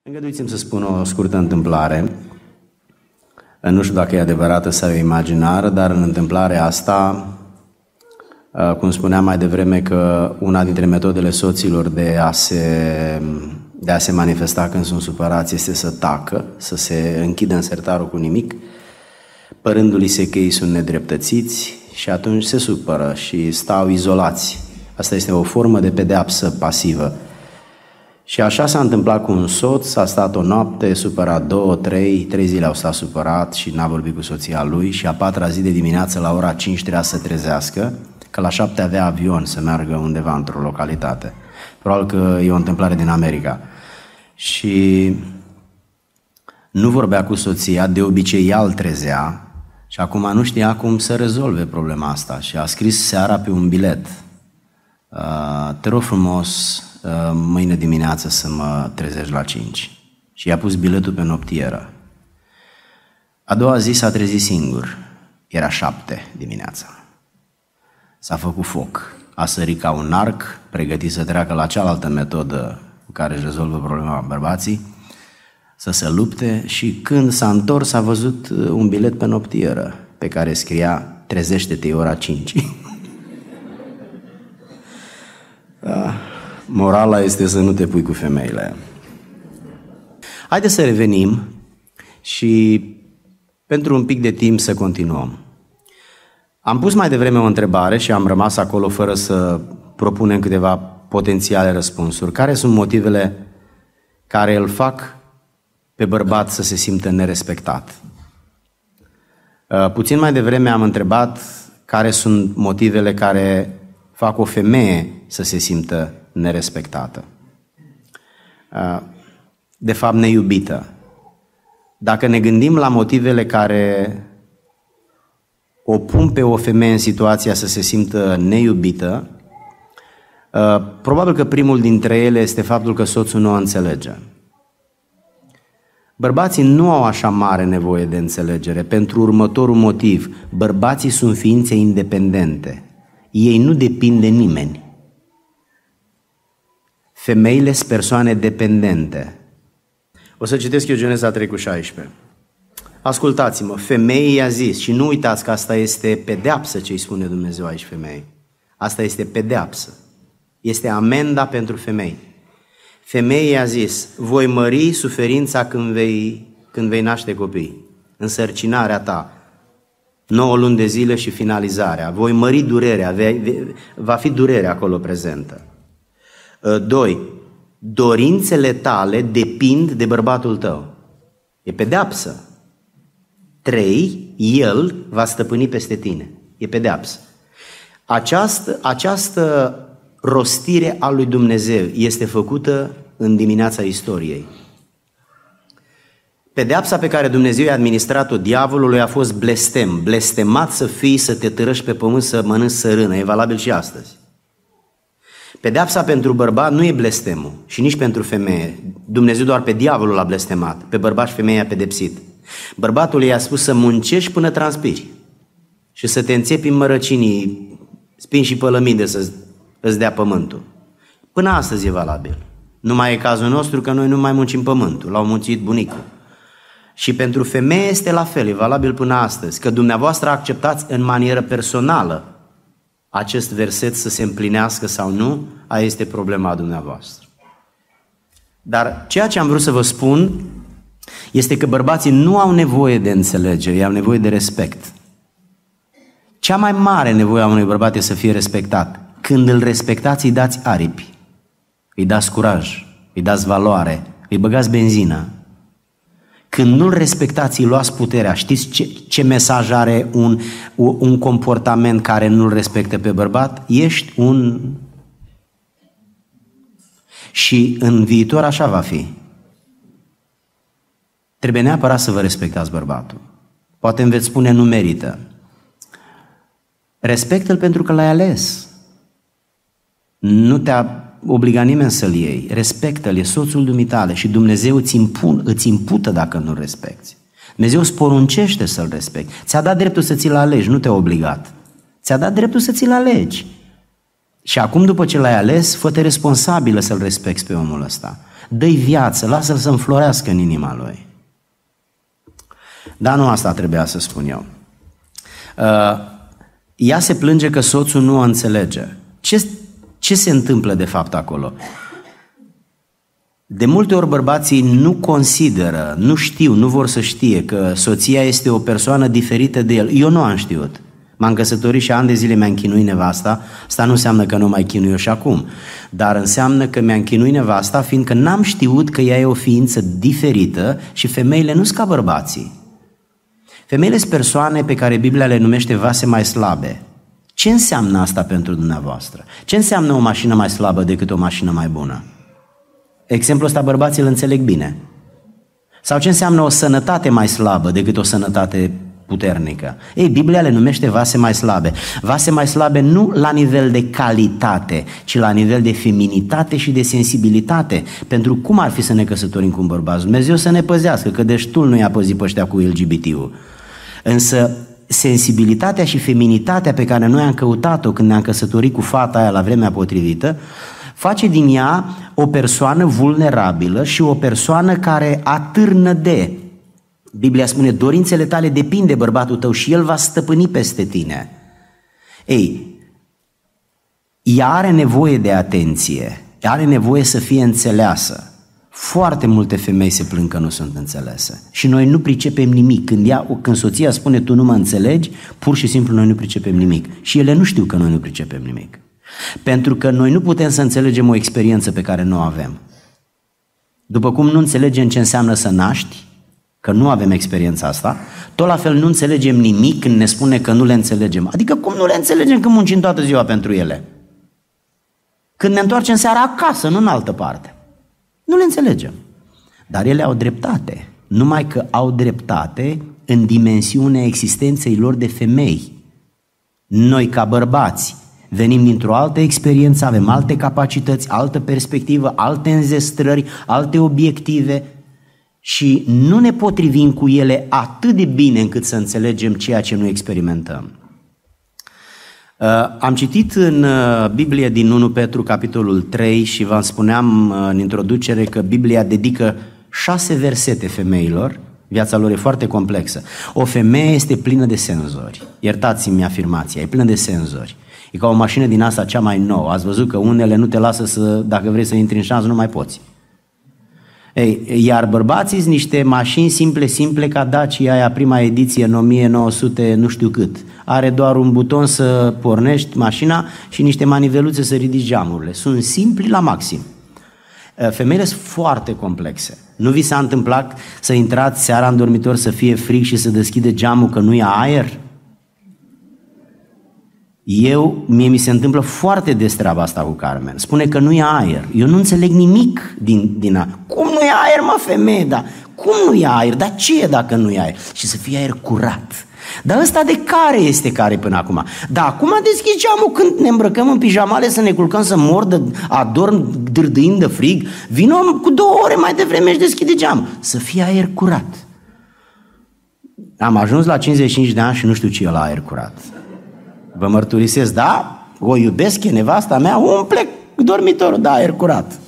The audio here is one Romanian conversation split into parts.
Îngăduiți-mi să spun o scurtă întâmplare. Nu știu dacă e adevărată sau e imaginară, dar în întâmplarea asta, cum spuneam mai devreme, că una dintre metodele soților de a se manifesta când sunt supărați este să tacă, să se închidă în sertarul cu nimic, părându-li se că ei sunt nedreptățiți și atunci se supără și stau izolați. Asta este o formă de pedeapsă pasivă. Și așa s-a întâmplat cu un soț, a stat o noapte, supărat 2-3 zile au stat supărat și n-a vorbit cu soția lui și a 4-a zi de dimineață la ora 5 trebuia să se trezească, că la 7 avea avion să meargă undeva într-o localitate. Probabil că e o întâmplare din America. Și nu vorbea cu soția, de obicei ea îl trezea și acum nu știa cum să rezolve problema asta și a scris seara pe un bilet: te rog frumos, mâine dimineață să mă trezești la 5. Și i-a pus biletul pe noptieră. A doua zi s-a trezit singur. Era 7 dimineața. S-a făcut foc. A sărit ca un arc, pregătit să treacă la cealaltă metodă cu care își rezolvă problema bărbații, să se lupte, și când s-a întors a văzut un bilet pe noptieră pe care scria: trezește-te ora 5. Morala este să nu te pui cu femeile. Haideți să revenim și pentru un pic de timp să continuăm. Am pus mai devreme o întrebare și am rămas acolo fără să propunem câteva potențiale răspunsuri. Care sunt motivele care îl fac pe bărbat să se simtă nerespectat? Puțin mai devreme am întrebat care sunt motivele care fac o femeie să se simtă nerespectată. De fapt, neiubită. Dacă ne gândim la motivele care o pun pe o femeie în situația să se simtă neiubită, probabil că primul dintre ele este faptul că soțul nu o înțelege. Bărbații nu au așa mare nevoie de înțelegere pentru următorul motiv: bărbații sunt ființe independente. Ei nu depind de nimeni. Femeile sunt persoane dependente. O să citesc eu Geneza 3:16. Ascultați-mă, femeii i-a zis, și nu uitați că asta este pedeapsă ce îi spune Dumnezeu aici femeii. Asta este pedeapsă. Este amenda pentru femei. Femeii i-a zis: voi mări suferința când vei naște copii. Însărcinarea ta, 9 luni de zile și finalizarea. Voi mări durerea, va fi durere acolo prezentă. 2. Dorințele tale depind de bărbatul tău. E pedeapsă. 3. El va stăpâni peste tine. E pedeapsă. Această rostire a lui Dumnezeu este făcută în dimineața istoriei. Pedeapsa pe care Dumnezeu i-a administrat-o diavolului a fost blestem. Blestemat să fii, să te târăși pe pământ, să mănânci sărână. E valabil și astăzi. Pedeapsa pentru bărbat nu e blestemul și nici pentru femeie. Dumnezeu doar pe diavolul l-a blestemat. Pe bărbat și femeia a pedepsit. Bărbatul i-a spus să muncești până transpiri și să te înțepi în mărăcinii, spini și pălămide să îți dea pământul. Până astăzi e valabil. Nu mai e cazul nostru că noi nu mai muncim pământul. L-au muncit bunicul. Și pentru femeie este la fel, e valabil până astăzi, că dumneavoastră acceptați în manieră personală acest verset să se împlinească sau nu, aia este problema dumneavoastră. Dar ceea ce am vrut să vă spun este că bărbații nu au nevoie de înțelegere, ei au nevoie de respect. Cea mai mare nevoie a unui bărbat este să fie respectat. Când îl respectați, îi dați aripi, îi dați curaj, îi dați valoare, îi băgați benzină. Când nu-l respectați, îi luați puterea. Știți ce mesaj are un comportament care nu-l respectă pe bărbat? Ești un... Și în viitor așa va fi. Trebuie neapărat să vă respectați bărbatul. Poate îmi veți spune: nu merită. Respectă-l pentru că l-ai ales. Nu te-a obligat nimeni să-l iei. Respectă-l, e soțul dumitale și Dumnezeu îți impută dacă nu-l respecti. Dumnezeu îți poruncește să-l respecti. Ți-a dat dreptul să ți-l alegi, nu te-a obligat. Ți-a dat dreptul să ți-l alegi. Și acum, după ce l-ai ales, fă-te responsabilă să-l respecti pe omul ăsta. dă-i viață, lasă-l să înflorească în inima lui. Dar nu asta trebuia să spun eu. Ea se plânge că soțul nu o înțelege. Ce se întâmplă de fapt acolo? De multe ori bărbații nu consideră, nu știu, nu vor să știe că soția este o persoană diferită de el. Eu nu am știut. M-am căsătorit și ani de zile mi-a închinuit nevasta. Asta nu înseamnă că nu mai chinuie și acum. Dar înseamnă că mi-a închinuit nevasta fiindcă n-am știut că ea e o ființă diferită și femeile nu sunt ca bărbații. Femeile sunt persoane pe care Biblia le numește vase mai slabe. Ce înseamnă asta pentru dumneavoastră? Ce înseamnă o mașină mai slabă decât o mașină mai bună? Exemplul ăsta bărbații îl înțeleg bine. Sau ce înseamnă o sănătate mai slabă decât o sănătate puternică? Ei, Biblia le numește vase mai slabe. Vase mai slabe nu la nivel de calitate, ci la nivel de feminitate și de sensibilitate. Pentru cum ar fi să ne căsătorim cu un bărbat? Dumnezeu să ne păzească, că destul nu i-a păzit pe ăștia cu LGBT-ul. Însă sensibilitatea și feminitatea pe care noi am căutat-o când ne-am căsătorit cu fata aia la vremea potrivită, face din ea o persoană vulnerabilă și o persoană care atârnă de. Biblia spune, dorințele tale depind de bărbatul tău și el va stăpâni peste tine. Ei, ea are nevoie de atenție, are nevoie să fie înțeleasă. Foarte multe femei se plâng că nu sunt înțelese și noi nu pricepem nimic. Când soția spune tu nu mă înțelegi, pur și simplu noi nu pricepem nimic. Și ele nu știu că noi nu pricepem nimic. Pentru că noi nu putem să înțelegem o experiență pe care nu o avem. După cum nu înțelegem ce înseamnă să naști, că nu avem experiența asta, tot la fel nu înțelegem nimic când ne spune că nu le înțelegem. Adică cum nu le înțelegem când muncim toată ziua pentru ele? Când ne întoarcem seara acasă, nu în altă parte. Nu le înțelegem. Dar ele au dreptate. Numai că au dreptate în dimensiunea existenței lor de femei. Noi ca bărbați venim dintr-o altă experiență, avem alte capacități, altă perspectivă, alte înzestrări, alte obiective și nu ne potrivim cu ele atât de bine încât să înțelegem ceea ce nu experimentăm. Am citit în Biblie din 1 Petru, capitolul 3 și vă spuneam în introducere că Biblia dedică 6 versete femeilor. Viața lor e foarte complexă. O femeie este plină de senzori. Iertați-mi afirmația, e plină de senzori. E ca o mașină din asta cea mai nouă. Ați văzut că unele nu te lasă să, dacă vrei să intri în șans, nu mai poți. Ei, iar bărbații sunt niște mașini simple ca Dacia aia prima ediție în 1900 nu știu cât. Are doar un buton să pornești mașina și niște maniveluțe să ridici geamurile. Sunt simpli la maxim. Femeile sunt foarte complexe. Nu vi s-a întâmplat să intrați seara în dormitor să fie frig și să deschide geamul că nu e aer? Mie mi se întâmplă foarte des treaba asta cu Carmen. Spune că nu e aer. Eu nu înțeleg nimic din a... Cum nu e aer, mă, femeie? Da? Cum nu e aer? Dar ce e dacă nu e aer? Și să fie aer curat. Dar ăsta de care este care până acum? Da, acum deschis geamul când ne îmbrăcăm în pijamale să ne culcăm să mordă, adorm dârdâind de frig. Vino cu 2 ore mai devreme și deschide geamul. Să fie aer curat. Am ajuns la 55 de ani și nu știu ce e la aer curat. Vă mărturisesc, da? O iubesc, e nevasta mea, umple dormitorul de aer curat.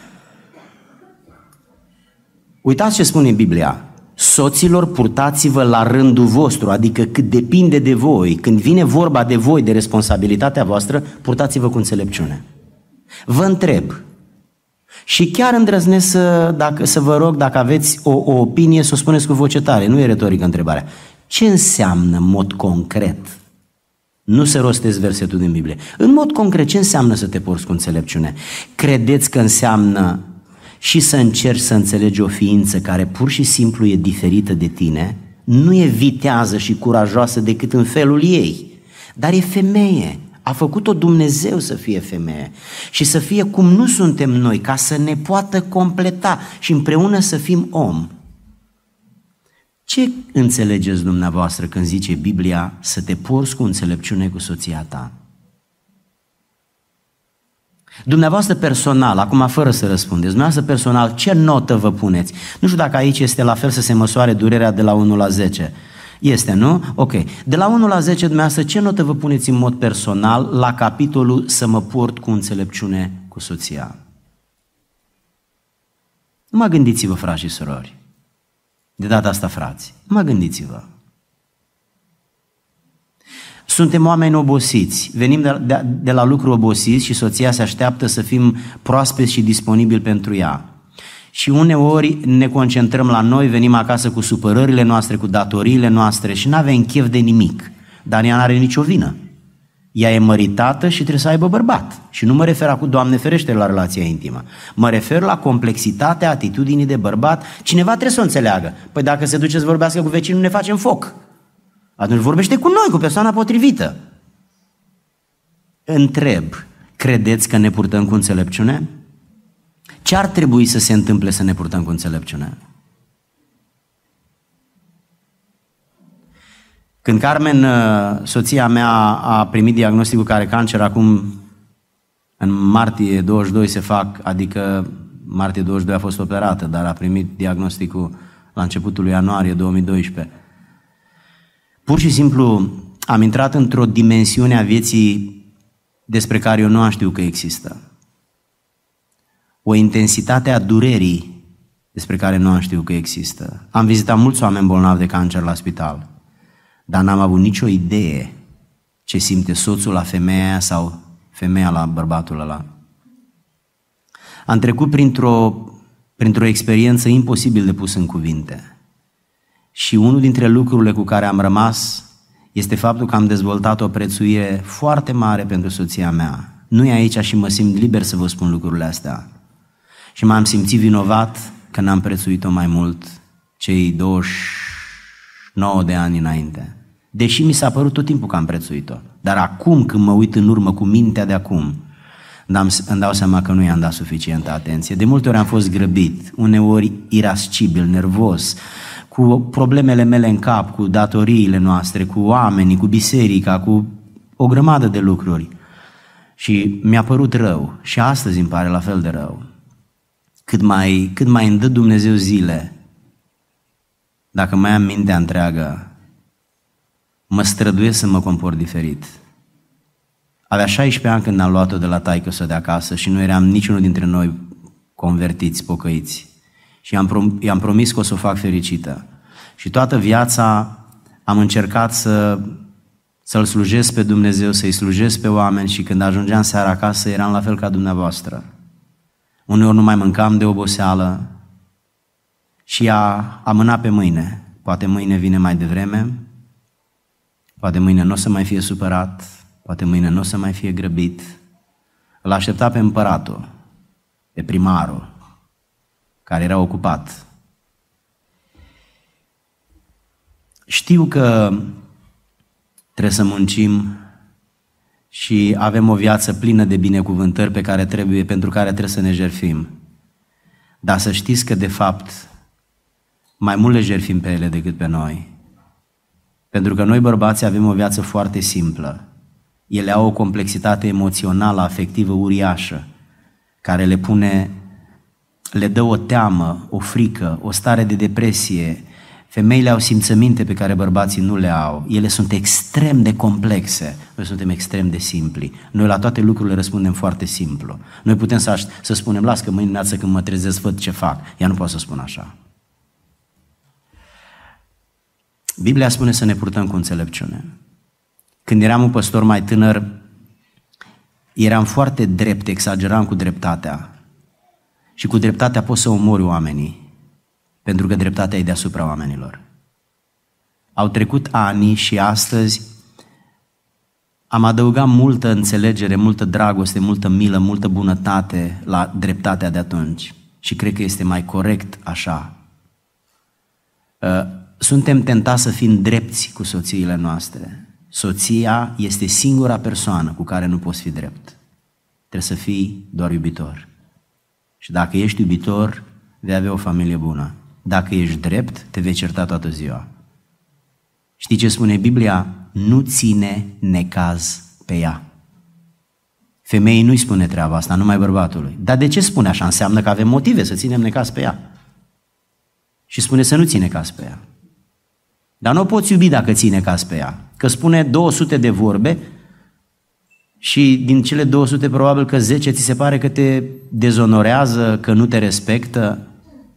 Uitați ce spune Biblia. Soților, purtați-vă la rândul vostru, adică cât depinde de voi, când vine vorba de voi, de responsabilitatea voastră, purtați-vă cu înțelepciune. Vă întreb, și chiar îndrăznesc să vă rog, dacă aveți o opinie, să o spuneți cu voce tare, nu e retorică întrebarea. Ce înseamnă în mod concret? Nu se rostesc versetul din Biblie. În mod concret, ce înseamnă să te porți cu înțelepciune? Credeți că înseamnă și să încerci să înțelegi o ființă care pur și simplu e diferită de tine, nu e vitează și curajoasă decât în felul ei, dar e femeie. A făcut-o Dumnezeu să fie femeie și să fie cum nu suntem noi, ca să ne poată completa și împreună să fim om. Ce înțelegeți dumneavoastră când zice Biblia să te porți cu înțelepciune cu soția ta? Dumneavoastră personal, acum fără să răspundeți, dumneavoastră personal, ce notă vă puneți? Nu știu dacă aici este la fel să se măsoare durerea de la 1 la 10. Este, nu? Ok. De la 1 la 10, dumneavoastră, ce notă vă puneți în mod personal la capitolul să mă port cu înțelepciune cu soția? Numai gândiți-vă, frați și surori. De data asta, frați, numai gândiți-vă. Suntem oameni obosiți, venim de la lucru obosiți și soția se așteaptă să fim proaspeți și disponibili pentru ea. Și uneori ne concentrăm la noi, venim acasă cu supărările noastre, cu datoriile noastre și nu avem chef de nimic. Dar ea nu are nicio vină. Ea e măritată și trebuie să aibă bărbat. Și nu mă refer acum, Doamne ferește, la relația intimă. Mă refer la complexitatea atitudinii de bărbat. Cineva trebuie să o înțeleagă. Păi dacă se duce să vorbească cu vecinul, ne facem foc. Atunci vorbește cu noi, cu persoana potrivită. Întreb, credeți că ne purtăm cu înțelepciune? Ce ar trebui să se întâmple să ne purtăm cu înțelepciune? Când Carmen, soția mea, a primit diagnosticul că are cancer, acum în martie 22 se fac, adică martie 22 a fost operată, dar a primit diagnosticul la începutul lui ianuarie 2012. Pur și simplu am intrat într-o dimensiune a vieții despre care eu nu am știut că există. O intensitate a durerii despre care nu am știut că există. Am vizitat mulți oameni bolnavi de cancer la spital, dar n-am avut nicio idee ce simte soțul la femeia sau femeia la bărbatul ăla. Am trecut printr-o experiență imposibil de pus în cuvinte. Și unul dintre lucrurile cu care am rămas este faptul că am dezvoltat o prețuire foarte mare pentru soția mea. Nu e aici și mă simt liber să vă spun lucrurile astea. Și m-am simțit vinovat că n-am prețuit-o mai mult cei 29 de ani înainte. Deși mi s-a părut tot timpul că am prețuit-o. Dar acum, când mă uit în urmă cu mintea de acum, îmi dau seama că nu i-am dat suficientă atenție. De multe ori am fost grăbit, uneori irascibil, nervos, cu problemele mele în cap, cu datoriile noastre, cu oamenii, cu biserica, cu o grămadă de lucruri. Și mi-a părut rău și astăzi îmi pare la fel de rău. Cât mai îmi dă Dumnezeu zile, dacă mai am mintea întreagă, mă străduiesc să mă comport diferit. Avea 16 ani când am luat-o de la taică-so de acasă și nu eram niciunul dintre noi convertiți, pocăiți. Și i-am promis că o să o fac fericită. Și toată viața am încercat să-L slujesc pe Dumnezeu, să-i slujesc pe oameni și când ajungeam seara acasă eram la fel ca dumneavoastră. Uneori nu mai mâncam de oboseală și ea amâna pe mâine. Poate mâine vine mai devreme, poate mâine nu o să mai fie supărat, poate mâine nu o să mai fie grăbit. Îl aștepta pe împăratul, pe primarul, care era ocupat. Știu că trebuie să muncim și avem o viață plină de binecuvântări pentru care trebuie să ne jertfim. Dar să știți că, de fapt, mai mult le jertfim pe ele decât pe noi. Pentru că noi, bărbații, avem o viață foarte simplă. Ele au o complexitate emoțională, afectivă uriașă, care le dă o teamă, o frică, o stare de depresie. Femeile au simțăminte pe care bărbații nu le au. Ele sunt extrem de complexe. Noi suntem extrem de simpli. Noi la toate lucrurile răspundem foarte simplu. Noi putem să spunem, las că mâine dimineață când mă trezesc văd ce fac. Ea nu poate să spun așa. Biblia spune să ne purtăm cu înțelepciune. Când eram un păstor mai tânăr, eram foarte drept, exageram cu dreptatea. Și cu dreptatea poți să omori oamenii. Pentru că dreptatea e deasupra oamenilor. Au trecut ani și astăzi am adăugat multă înțelegere, multă dragoste, multă milă, multă bunătate la dreptatea de atunci. Și cred că este mai corect așa. Suntem tentați să fim drepți cu soțiile noastre. Soția este singura persoană cu care nu poți fi drept. Trebuie să fii doar iubitor. Și dacă ești iubitor, vei avea o familie bună. Dacă ești drept, te vei certa toată ziua. Știi ce spune Biblia? Nu ține necaz pe ea. Femeii nu-i spune treaba asta, numai bărbatului. Dar de ce spune așa? Înseamnă că avem motive să ținem necaz pe ea. Și spune să nu ții necaz pe ea. Dar nu o poți iubi dacă ții necaz pe ea. Că spune 200 de vorbe și din cele 200 probabil că 10 ți se pare că te dezonorează, că nu te respectă.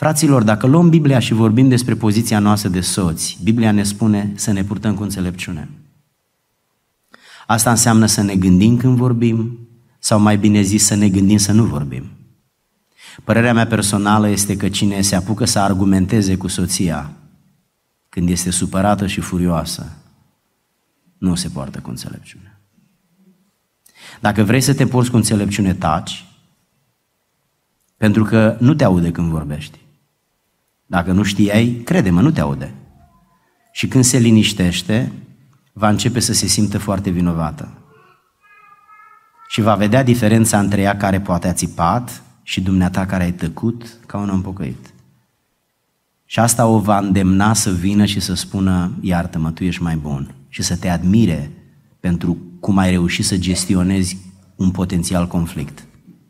Fraților, dacă luăm Biblia și vorbim despre poziția noastră de soți, Biblia ne spune să ne purtăm cu înțelepciune. Asta înseamnă să ne gândim când vorbim, sau mai bine zis să ne gândim să nu vorbim. Părerea mea personală este că cine se apucă să argumenteze cu soția când este supărată și furioasă, nu se poartă cu înțelepciune. Dacă vrei să te porți cu înțelepciune, taci, pentru că nu te aude când vorbești. Dacă nu știai, crede-mă, nu te aude. Și când se liniștește, va începe să se simtă foarte vinovată. Și va vedea diferența între ea care poate a țipat și dumneata care ai tăcut ca un om pocăit. Și asta o va îndemna să vină și să spună, iartă-mă, tu ești mai bun. Și să te admire pentru cum ai reușit să gestionezi un potențial conflict.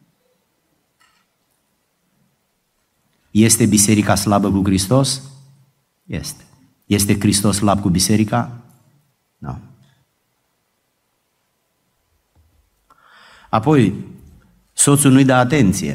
Este biserica slabă cu Hristos? Este. Este Hristos slab cu biserica? Nu. Apoi, soțul nu-i dă atenție.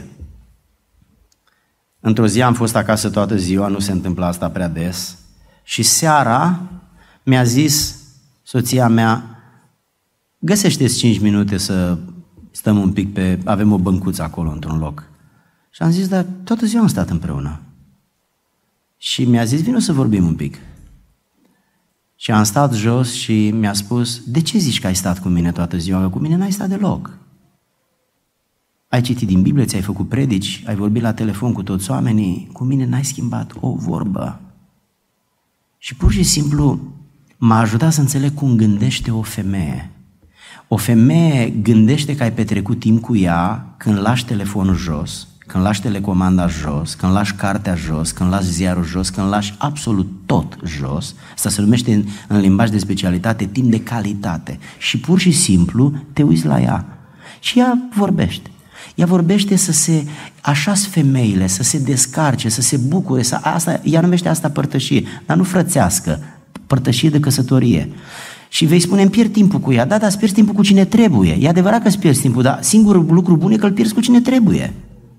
Într-o zi am fost acasă toată ziua, nu se întâmplă asta prea des, și seara mi-a zis soția mea, găsește-ți 5 minute să stăm un pic avem o băncuță acolo într-un loc. Și am zis, dar toată ziua am stat împreună. Și mi-a zis, vino să vorbim un pic. Și am stat jos și mi-a spus, de ce zici că ai stat cu mine toată ziua? Că cu mine n-ai stat deloc. Ai citit din Biblie, ți-ai făcut predici, ai vorbit la telefon cu toți oamenii, cu mine n-ai schimbat o vorbă. Și pur și simplu m-a ajutat să înțeleg cum gândește o femeie. O femeie gândește că ai petrecut timp cu ea când lași telefonul jos, când lași telecomanda jos, când lași cartea jos, când lași ziarul jos, când lași absolut tot jos. Asta se numește în limbaj de specialitate timp de calitate. Și pur și simplu te uiți la ea. Și ea vorbește. Ea vorbește așa-s femeile, să se descarce, să se bucure, ea numește asta părtășie, dar nu frățească, părtășie de căsătorie. Și vei spune, îmi pierd timpul cu ea, da, dar îți pierzi timpul cu cine trebuie. E adevărat că îți pierzi timpul, dar singurul lucru bun e că îl pierzi cu cine trebuie.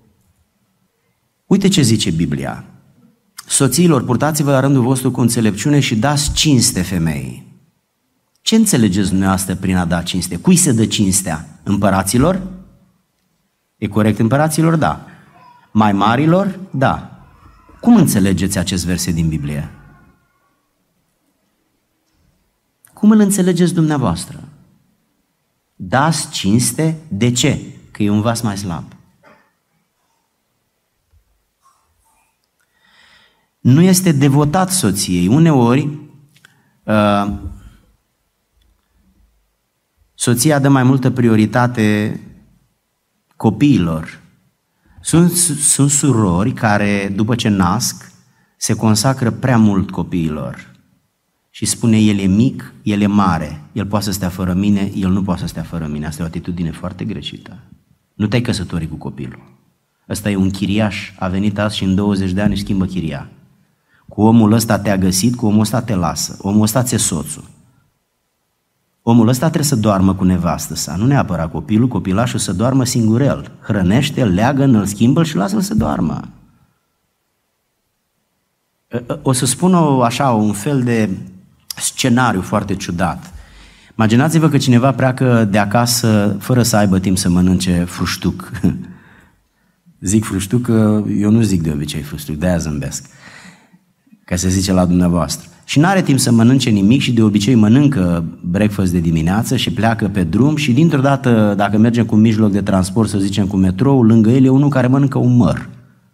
Uite ce zice Biblia. Soțiilor, purtați-vă la rândul vostru cu înțelepciune și dați cinste femeii. Ce înțelegeți dumneavoastră prin a da cinste? Cui se dă cinstea? Împăraților? E corect împăraților? Da. Mai marilor? Da. Cum înțelegeți acest verset din Biblie? Cum îl înțelegeți dumneavoastră? Dați cinste? De ce? Că e un vas mai slab. Nu este devotat soției. Uneori, soția dă mai multă prioritate copiilor. Sunt surori care, după ce nasc, se consacră prea mult copiilor și spune, el e mic, el e mare, el poate să stea fără mine, el nu poate să stea fără mine. Asta e o atitudine foarte greșită. Nu te-ai căsătorit cu copilul. Ăsta e un chiriaș, a venit azi și în 20 de ani își schimbă chiria. Cu omul ăsta te-a găsit, cu omul ăsta te lasă, omul ăsta ți-e soțul. Omul ăsta trebuie să doarmă cu nevastă sa, nu neapărat copilul, copilașul să doarmă singurel. Hrănește-l, leagă-l, îl schimbă și lasă-l să doarmă. O să spun așa, un fel de scenariu foarte ciudat. Imaginați-vă că cineva pleacă de acasă fără să aibă timp să mănânce fruștuc. Zic fruștuc că eu nu zic de obicei fruștuc, de-aia zâmbesc. Ca se zice la dumneavoastră. Și n-are timp să mănânce nimic și de obicei mănâncă breakfast de dimineață și pleacă pe drum și dintr-o dată, dacă mergem cu mijloc de transport, să zicem cu metrou, lângă el e unul care mănâncă un măr.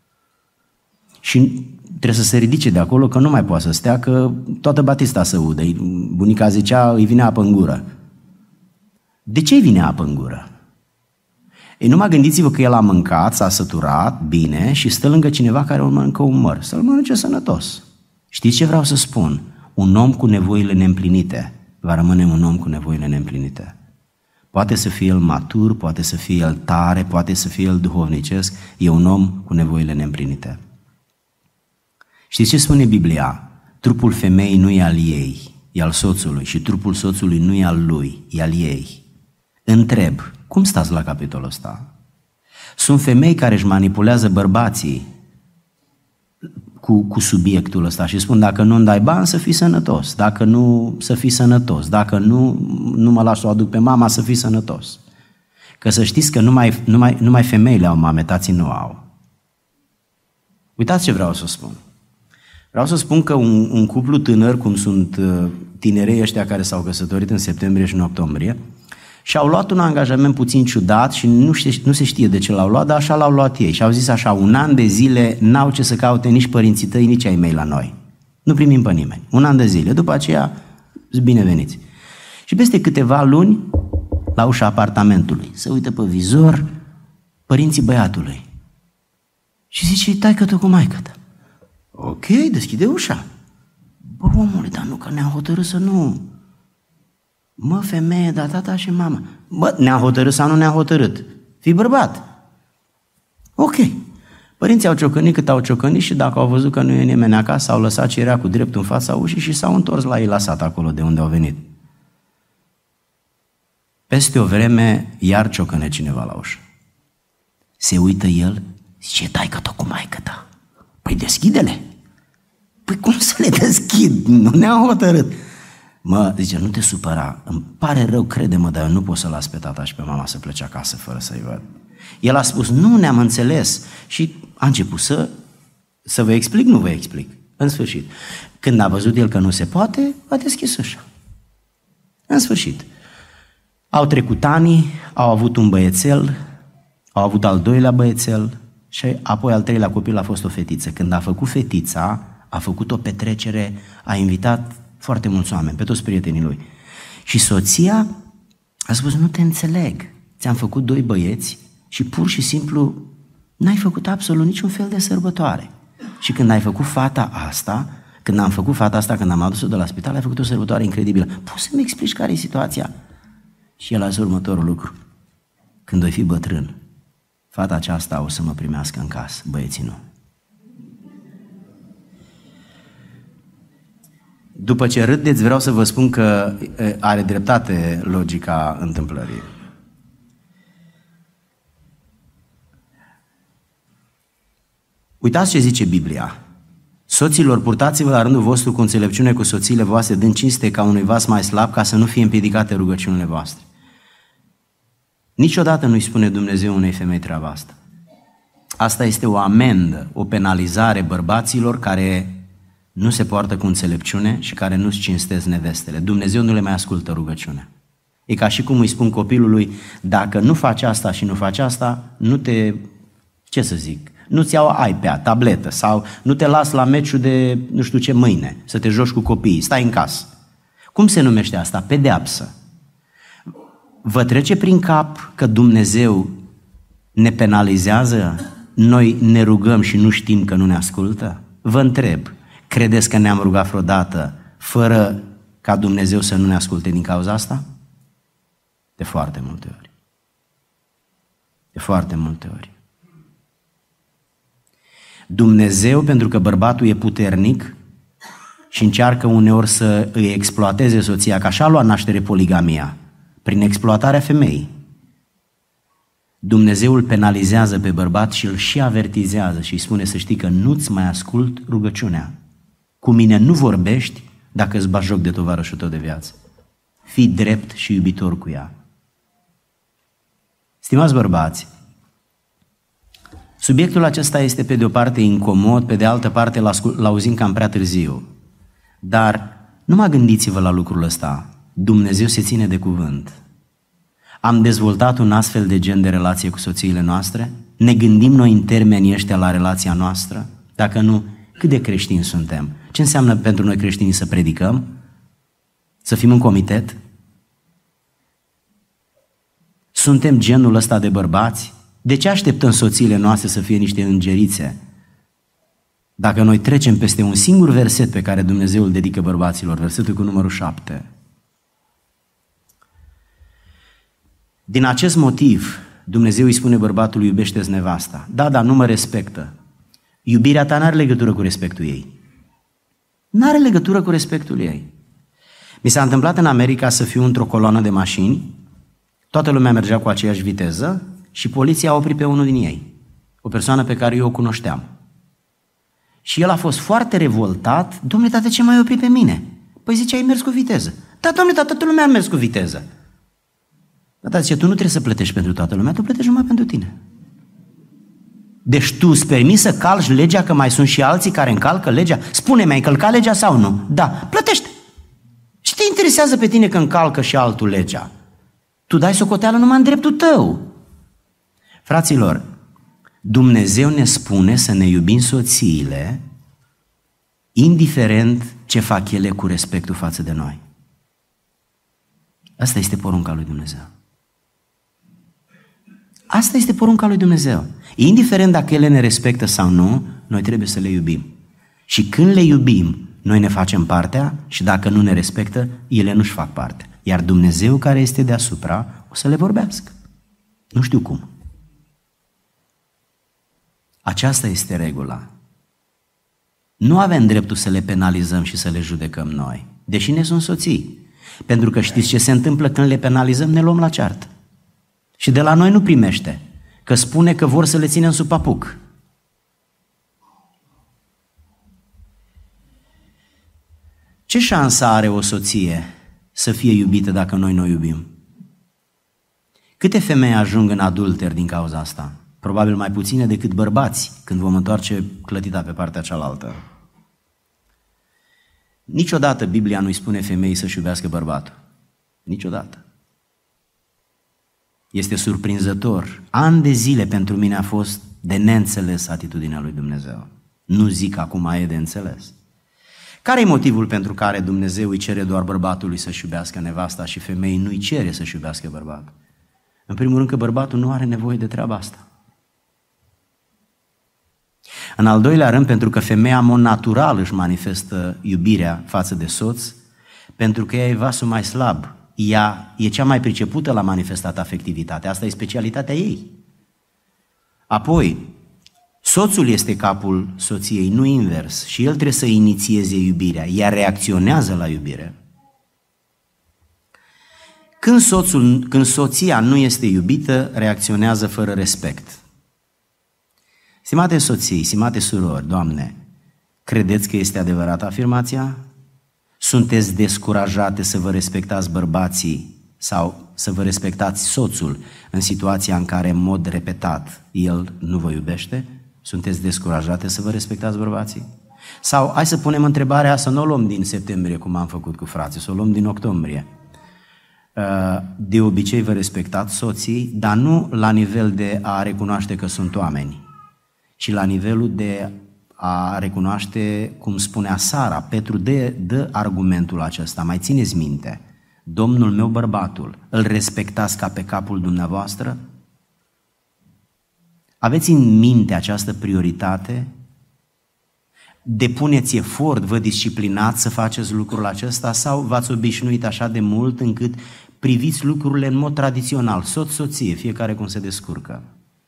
Și trebuie să se ridice de acolo că nu mai poate să stea, că toată Batista se udă. Bunica zicea, îi vine apă în gură. De ce îi vine apă în gură? Ei, numai gândiți-vă că el a mâncat, s-a săturat, bine, și stă lângă cineva care mănâncă un măr. Să-l mănânce sănătos. Știți ce vreau să spun? Un om cu nevoile neîmplinite va rămâne un om cu nevoile neîmplinite. Poate să fie el matur, poate să fie el tare, poate să fie el duhovnicesc, e un om cu nevoile neîmplinite. Știți ce spune Biblia? Trupul femeii nu e al ei, e al soțului, și trupul soțului nu e al lui, e al ei. Întreb, cum stați la capitolul ăsta? Sunt femei care își manipulează bărbații cu subiectul ăsta și spun dacă nu-mi dai bani să fii sănătos, dacă nu să fii sănătos, dacă nu mă las să o aduc pe mama să fii sănătos. Că să știți că numai femeile au mame, tații nu au. Uitați ce vreau să spun. Vreau să spun că un cuplu tânăr, cum sunt tinerei ăștia care s-au căsătorit în septembrie și în octombrie, și-au luat un angajament puțin ciudat și nu se știe de ce l-au luat, dar așa l-au luat ei. Și au zis așa, 1 an de zile n-au ce să caute nici părinții tăi, nici ai mei la noi. Nu primim pe nimeni. 1 an de zile. După aceea, bineveniți. Și peste câteva luni, la ușa apartamentului, se uită pe vizor părinții băiatului. Și zice, taică-tu cu maică-ta. Ok, deschide ușa. Bă, omule, dar nu, că ne-am hotărât să nu... Mă, femeie, dar tata și mama. Bă, ne-am hotărât sau nu ne-am hotărât? Fii bărbat. Ok. Părinții au ciocănit cât au ciocănit și dacă au văzut că nu e nimeni acasă, au lăsat cerea cu drept în fața ușii și s-au întors la ei la sat acolo de unde au venit. Peste o vreme, iar ciocăne cineva la ușă. Se uită el, zice, taică-tu cu maică-ta. Păi deschide-le. Păi cum să le deschid? Nu ne-am hotărât. Mă, zice, nu te supăra, îmi pare rău, crede-mă, dar eu nu pot să las pe tata și pe mama să plece acasă fără să-i văd. El a spus, nu ne-am înțeles și a început să vă explic, nu vă explic. În sfârșit, când a văzut el că nu se poate, a deschis ușa. În sfârșit, au trecut ani, au avut un băiețel, au avut al doilea băiețel și apoi al 3-lea copil a fost o fetiță. Când a făcut fetița, a făcut o petrecere, a invitat foarte mulți oameni, pe toți prietenii lui. Și soția a spus, nu te înțeleg, ți-am făcut 2 băieți și pur și simplu n-ai făcut absolut niciun fel de sărbătoare. Și când ai făcut fata asta, când am adus-o de la spital, ai făcut o sărbătoare incredibilă. Poți să-mi explici care e situația? Și el a zis următorul lucru. Când voi fi bătrân, fata aceasta o să mă primească în casă, băieții nu. După ce râdeți, vreau să vă spun că are dreptate logica întâmplării. Uitați ce zice Biblia. Soților, purtați-vă la rândul vostru cu înțelepciune cu soțiile voastre, dând cinste ca unui vas mai slab, ca să nu fie împiedicate rugăciunile voastre. Niciodată nu-i spune Dumnezeu unei femei treaba asta. Asta este o amendă, o penalizare bărbaților care nu se poartă cu înțelepciune și care nu-ți cinstesc nevestele. Dumnezeu nu le mai ascultă rugăciunea. E ca și cum îi spun copilului, dacă nu faci asta și nu faci asta, nu-ți iau iPad, tabletă sau nu te las la meciul de nu știu ce mâine, să te joci cu copiii, stai în casă. Cum se numește asta? Pedeapsă. Vă trece prin cap că Dumnezeu ne penalizează? Noi ne rugăm și nu știm că nu ne ascultă? Vă întreb, credeți că ne-am rugat vreodată fără ca Dumnezeu să nu ne asculte din cauza asta? De foarte multe ori. De foarte multe ori. Dumnezeu, pentru că bărbatul e puternic și încearcă uneori să îi exploateze soția, că așa a luat naștere poligamia, prin exploatarea femeii. Dumnezeu îl penalizează pe bărbat și îl și avertizează și îi spune să știi că nu-ți mai ascult rugăciunea. Cu mine nu vorbești dacă îți bagi joc de tovarășul tău de viață. Fii drept și iubitor cu ea. Stimați bărbați, subiectul acesta este pe de o parte incomod, pe de altă parte l-auzim cam prea târziu. Dar numai gândiți-vă la lucrul ăsta. Dumnezeu se ține de cuvânt. Am dezvoltat un astfel de gen de relație cu soțiile noastre? Ne gândim noi în termenii ăștia la relația noastră? Dacă nu, cât de creștini suntem? Ce înseamnă pentru noi creștinii să predicăm? Să fim în comitet? Suntem genul ăsta de bărbați? De ce așteptăm soțiile noastre să fie niște îngerițe? Dacă noi trecem peste un singur verset pe care Dumnezeu îl dedică bărbaților, versetul cu numărul 7. Din acest motiv, Dumnezeu îi spune bărbatului, iubește-ți nevasta. Da, dar nu mă respectă. Iubirea ta n-are legătură cu respectul ei. N-are legătură cu respectul ei. Mi s-a întâmplat în America să fiu într-o coloană de mașini, toată lumea mergea cu aceeași viteză și poliția a oprit pe unul din ei, o persoană pe care eu o cunoșteam. Și el a fost foarte revoltat. Dom'le, tată, ce m-ai oprit pe mine? Păi zice, ai mers cu viteză. Da, dom'le, tată, toată lumea a mers cu viteză. Da, tată, zice, tu nu trebuie să plătești pentru toată lumea, tu plătești numai pentru tine. Deci tu îți permiți să calci legea, că mai sunt și alții care încalcă legea? Spune-mi, ai încălcat legea sau nu? Da, plătește. Și te interesează pe tine că încalcă și altul legea? Tu dai socoteală numai în dreptul tău. Fraților, Dumnezeu ne spune să ne iubim soțiile, indiferent ce fac ele cu respectul față de noi. Asta este porunca lui Dumnezeu. Asta este porunca lui Dumnezeu. Indiferent dacă ele ne respectă sau nu, noi trebuie să le iubim. Și când le iubim, noi ne facem partea și dacă nu ne respectă, ele nu-și fac parte. Iar Dumnezeu care este deasupra o să le vorbească. Nu știu cum. Aceasta este regula. Nu avem dreptul să le penalizăm și să le judecăm noi, deși ne sunt soții. Pentru că știți ce se întâmplă când le penalizăm? Ne luăm la ceartă. Și de la noi nu primește, că spune că vor să le ținem sub papuc. Ce șansă are o soție să fie iubită dacă noi nu o iubim? Câte femei ajung în adulter din cauza asta? Probabil mai puține decât bărbați, când vom întoarce clătita pe partea cealaltă. Niciodată Biblia nu-i spune femeii să-și iubească bărbatul. Niciodată. Este surprinzător. Ani de zile pentru mine a fost de neînțeles atitudinea lui Dumnezeu. Nu zic acum e de înțeles. Care e motivul pentru care Dumnezeu îi cere doar bărbatului să-și iubească nevasta și femeii nu îi cere să-și iubească bărbatul? În primul rând că bărbatul nu are nevoie de treaba asta. În al doilea rând, pentru că femeia în mod natural își manifestă iubirea față de soț, pentru că ea e vasul mai slab. Ea e cea mai pricepută la manifestat afectivitate. Asta e specialitatea ei. Apoi, soțul este capul soției, nu invers. Și el trebuie să inițieze iubirea. Ea reacționează la iubire. Când soția nu este iubită, reacționează fără respect. Stimate soții, stimate surori, Doamne, credeți că este adevărată afirmația? Sunteți descurajate să vă respectați bărbații sau să vă respectați soțul în situația în care în mod repetat el nu vă iubește? Sunteți descurajate să vă respectați bărbații? Sau hai să punem întrebarea, să nu o luăm din septembrie cum am făcut cu frații, să o luăm din octombrie. De obicei vă respectați soții, dar nu la nivel de a recunoaște că sunt oameni, ci la nivelul de a recunoaște, cum spunea Sara. Petru dă argumentul acesta, mai țineți minte, Domnul meu bărbatul, îl respectați ca pe capul dumneavoastră? Aveți în minte această prioritate? Depuneți efort, vă disciplinați să faceți lucrul acesta sau v-ați obișnuit așa de mult încât priviți lucrurile în mod tradițional, soț-soție, fiecare cum se descurcă?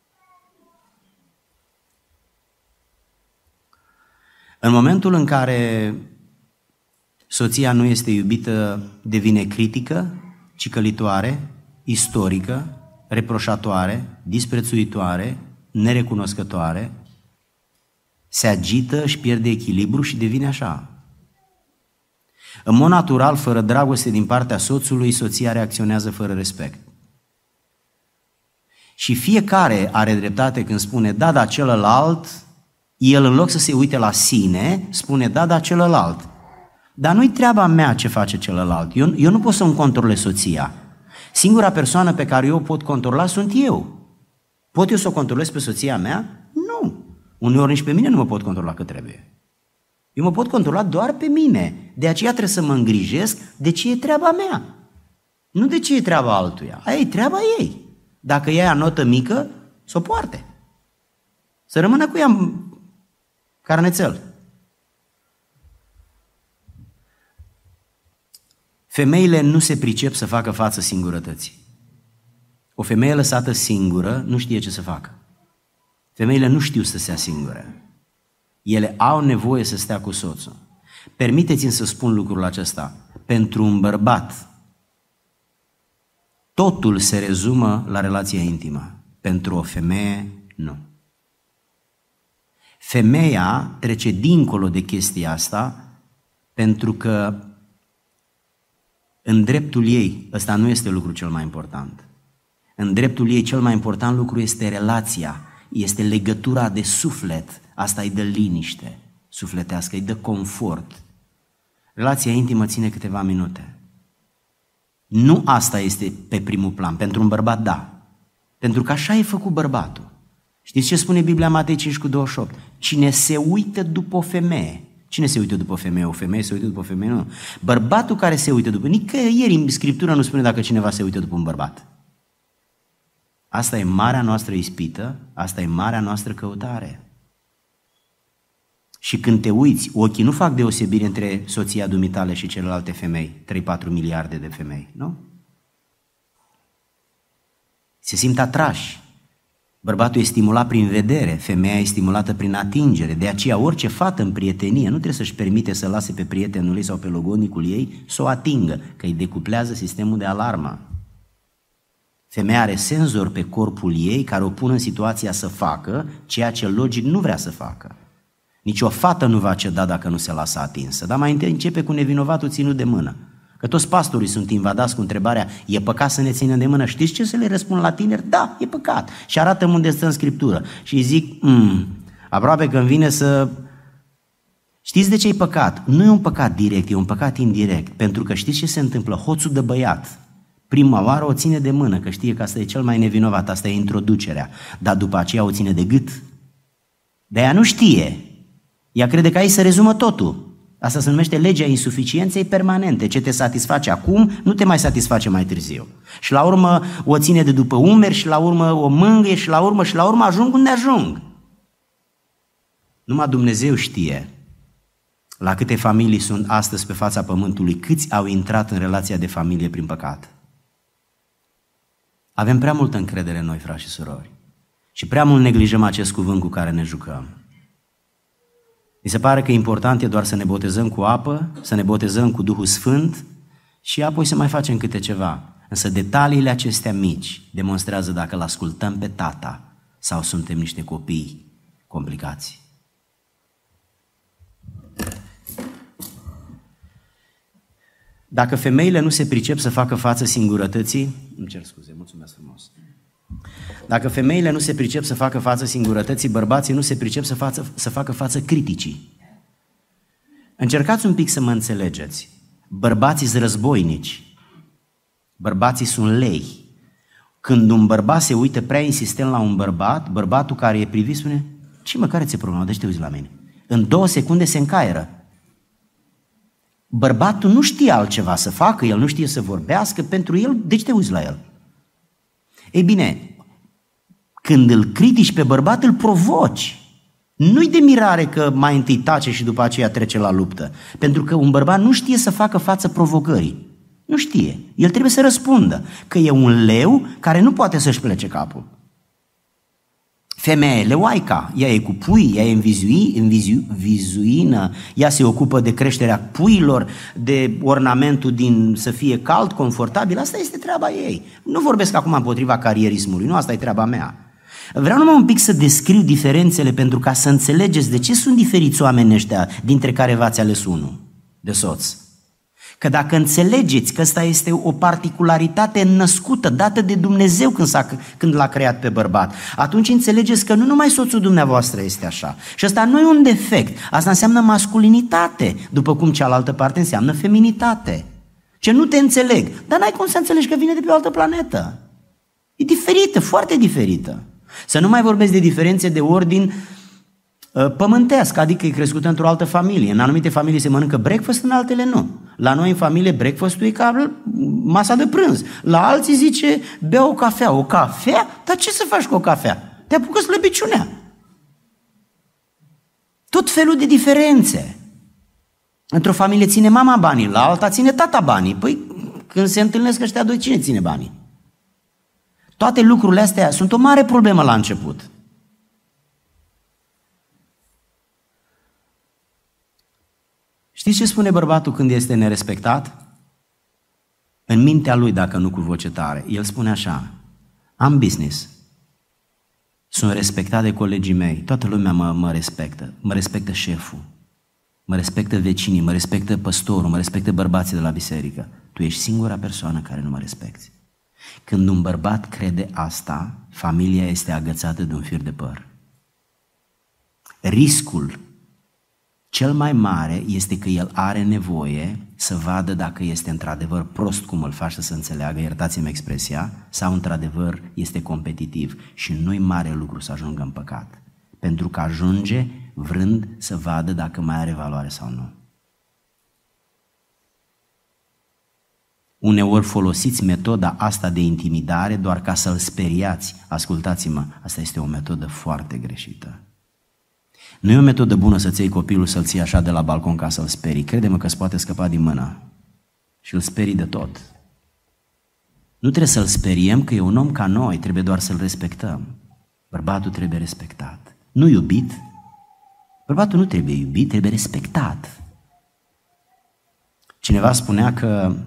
În momentul în care soția nu este iubită, devine critică, cicălitoare, istorică, reproșatoare, disprețuitoare, nerecunoscătoare, se agită, își pierde echilibru și devine așa. În mod natural, fără dragoste din partea soțului, soția reacționează fără respect. Și fiecare are dreptate când spune da, dar celălalt, el în loc să se uite la sine, spune da, dar celălalt. Dar nu-i treaba mea ce face celălalt. Eu nu pot să-mi controlez soția. Singura persoană pe care eu o pot controla sunt eu. Pot eu să o controlez pe soția mea? Nu. Uneori nici pe mine nu mă pot controla cât trebuie. Eu mă pot controla doar pe mine. De aceea trebuie să mă îngrijesc de ce e treaba mea. Nu de ce e treaba altuia. Aia e treaba ei. Dacă ea ia notă mică, să o poarte. Să rămână cu ea carnețel. Femeile nu se pricep să facă față singurătății. O femeie lăsată singură nu știe ce să facă. Femeile nu știu să stea singure. Ele au nevoie să stea cu soțul. Permiteți-mi să spun lucrul acesta. Pentru un bărbat, totul se rezumă la relația intimă. Pentru o femeie, nu. Femeia trece dincolo de chestia asta pentru că în dreptul ei, ăsta nu este lucrul cel mai important. În dreptul ei cel mai important lucru este relația, este legătura de suflet, asta îi dă liniște sufletească, îi dă confort. Relația intimă ține câteva minute. Nu asta este pe primul plan, pentru un bărbat da, pentru că așa e făcut bărbatul. Știți ce spune Biblia Matei 5:28? Cine se uită după o femeie. Cine se uită după o femeie? O femeie se uită după o femeie? Nu. Bărbatul care se uită după... Nicăieri în Scriptură nu spune dacă cineva se uită după un bărbat. Asta e marea noastră ispită, asta e marea noastră căutare. Și când te uiți, ochii nu fac deosebire între soția dumitale și celelalte femei, 3-4 miliarde de femei, nu? Se simt atrași. Bărbatul e stimulat prin vedere, femeia e stimulată prin atingere. De aceea orice fată în prietenie nu trebuie să-și permite să lase pe prietenul ei sau pe logodnicul ei să o atingă, că îi decuplează sistemul de alarmă. Femeia are senzori pe corpul ei care o pun în situația să facă ceea ce logic nu vrea să facă. Nici o fată nu va ceda dacă nu se lasă atinsă, dar mai întâi începe cu nevinovatul ținut de mână. Că toți pastorii sunt invadați cu întrebarea, e păcat să ne ținem de mână? Știți ce să le răspund la tineri? Da, e păcat. Și arată unde stă în Scriptură. Și îi zic, aproape că îmi vine să... Știți de ce e păcat? Nu e un păcat direct, e un păcat indirect. Pentru că știți ce se întâmplă? Hoțul de băiat, prima oară o ține de mână, că știe că asta e cel mai nevinovat, asta e introducerea. Dar după aceea o ține de gât. De aia nu știe. Ea crede că aici se rezumă totul. Asta se numește legea insuficienței permanente. Ce te satisface acum, nu te mai satisface mai târziu. Și la urmă o ține de după umeri și la urmă o mângâie și la urmă ajung unde ajung. Numai Dumnezeu știe la câte familii sunt astăzi pe fața pământului, câți au intrat în relația de familie prin păcat. Avem prea multă încredere în noi, frați și surori, și prea mult neglijăm acest cuvânt cu care ne jucăm. Mi se pare că important e doar să ne botezăm cu apă, să ne botezăm cu Duhul Sfânt și apoi să mai facem câte ceva. Însă detaliile acestea mici demonstrează dacă îl ascultăm pe tata sau suntem niște copii complicați. Dacă femeile nu se pricep să facă față singurătății, îmi cer scuze, mulțumesc frumos. Dacă femeile nu se pricep să facă față singurătății, bărbații nu se pricep să facă față criticii. Încercați un pic să mă înțelegeți. Bărbații sunt războinici. Bărbații sunt lei. Când un bărbat se uită prea insistent la un bărbat, bărbatul care e privit spune, ce mă, care ți-e problema? De ce te uiți la mine? În 2 secunde se încaieră. Bărbatul nu știe altceva să facă, el nu știe să vorbească, pentru el, de ce te uiți la el? Ei bine, când îl critici pe bărbat, îl provoci. Nu-i de mirare că mai întâi tace și după aceea trece la luptă. Pentru că un bărbat nu știe să facă față provocării. Nu știe. El trebuie să răspundă că e un leu care nu poate să-și plece capul. Femeia e leoaica, ea e cu pui, ea e în vizuină, ea se ocupă de creșterea puilor, de ornamentul din să fie cald, confortabil, asta este treaba ei. Nu vorbesc acum împotriva carierismului, nu, asta e treaba mea. Vreau numai un pic să descriu diferențele pentru ca să înțelegeți de ce sunt diferiți oamenii ăștia, dintre care v-ați ales unul de soț. Că dacă înțelegeți că ăsta este o particularitate născută, dată de Dumnezeu când l-a creat pe bărbat, atunci înțelegeți că nu numai soțul dumneavoastră este așa. Și ăsta nu e un defect, asta înseamnă masculinitate, după cum cealaltă parte înseamnă feminitate. Ce nu te înțeleg, dar n-ai cum să înțelegi că vine de pe o altă planetă. E diferită, foarte diferită. Să nu mai vorbesc de diferențe de ordin pământesc, adică e crescută într-o altă familie. În anumite familii se mănâncă breakfast, în altele nu. La noi în familie breakfast-ul e ca masa de prânz. La alții zice, bea o cafea. O cafea? Dar ce să faci cu o cafea? Te apucă slăbiciunea. Tot felul de diferențe. Într-o familie ține mama banii, la alta ține tata banii. Păi când se întâlnesc ăștia doi, cine ține banii? Toate lucrurile astea sunt o mare problemă la început. Știți ce spune bărbatul când este nerespectat? În mintea lui, dacă nu cu voce tare, el spune așa, am business. Sunt respectat de colegii mei, toată lumea mă respectă. Mă respectă șeful, mă respectă vecinii, mă respectă păstorul, mă respectă bărbații de la biserică. Tu ești singura persoană care nu mă respecti. Când un bărbat crede asta, familia este agățată de un fir de păr. Riscul cel mai mare este că el are nevoie să vadă dacă este într-adevăr prost cum îl face să înțeleagă, iertați-mi expresia, sau într-adevăr este competitiv. Și nu-i mare lucru să ajungă în păcat, pentru că ajunge vrând să vadă dacă mai are valoare sau nu. Uneori folosiți metoda asta de intimidare doar ca să-l speriați. Ascultați-mă, asta este o metodă foarte greșită. Nu e o metodă bună să-ți iei copilul, să-l ții așa de la balcon ca să-l sperii. Crede-mă că îți poate scăpa din mână și îl sperii de tot. Nu trebuie să-l speriem, că e un om ca noi, trebuie doar să-l respectăm. Bărbatul trebuie respectat, nu iubit. Bărbatul nu trebuie iubit, trebuie respectat. Cineva spunea că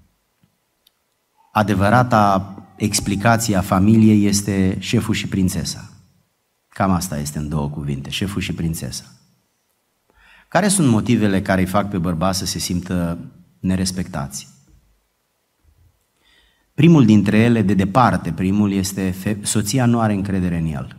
adevărata explicație a familiei este șeful și prințesa. Cam asta este în două cuvinte, șeful și prințesa. Care sunt motivele care îi fac pe bărbați să se simtă nerespectați? Primul dintre ele, de departe, primul este soția nu are încredere în el.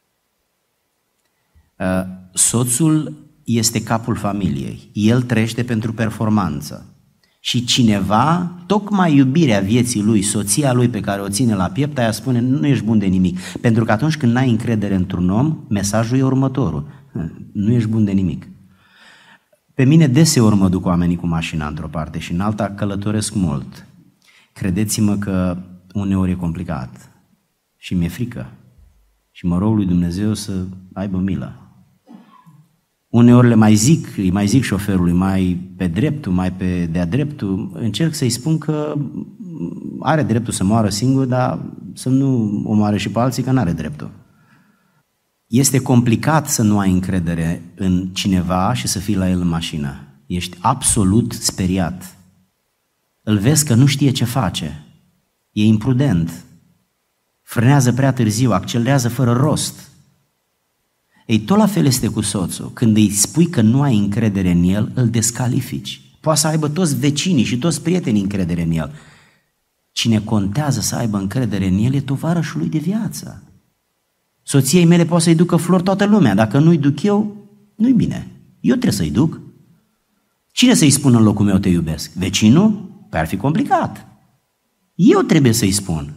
Soțul este capul familiei, el trăiește pentru performanță. Și cineva, tocmai iubirea vieții lui, soția lui pe care o ține la piept, aia spune, nu ești bun de nimic. Pentru că atunci când n-ai încredere într-un om, mesajul e următorul, nu ești bun de nimic. Pe mine deseori mă duc oamenii cu mașina într-o parte și în alta călătoresc mult. Credeți-mă că uneori e complicat și mi-e frică și mă rog lui Dumnezeu să aibă milă. Uneori îi mai zic șoferului, mai pe dreptul, mai pe de-a dreptul, încerc să-i spun că are dreptul să moară singur, dar să nu omoare și pe alții, că n-are dreptul. Este complicat să nu ai încredere în cineva și să fii la el în mașină. Ești absolut speriat. Îl vezi că nu știe ce face, e imprudent, frânează prea târziu, accelerează fără rost. Ei, tot la fel este cu soțul. Când îi spui că nu ai încredere în el, îl descalifici. Poate să aibă toți vecinii și toți prietenii încredere în el. Cine contează să aibă încredere în el e tovarășul lui de viață. Soției mele poate să-i ducă flori toată lumea. Dacă nu-i duc eu, nu-i bine. Eu trebuie să-i duc. Cine să-i spună în locul meu te iubesc? Vecinul? Păi ar fi complicat. Eu trebuie să-i spun.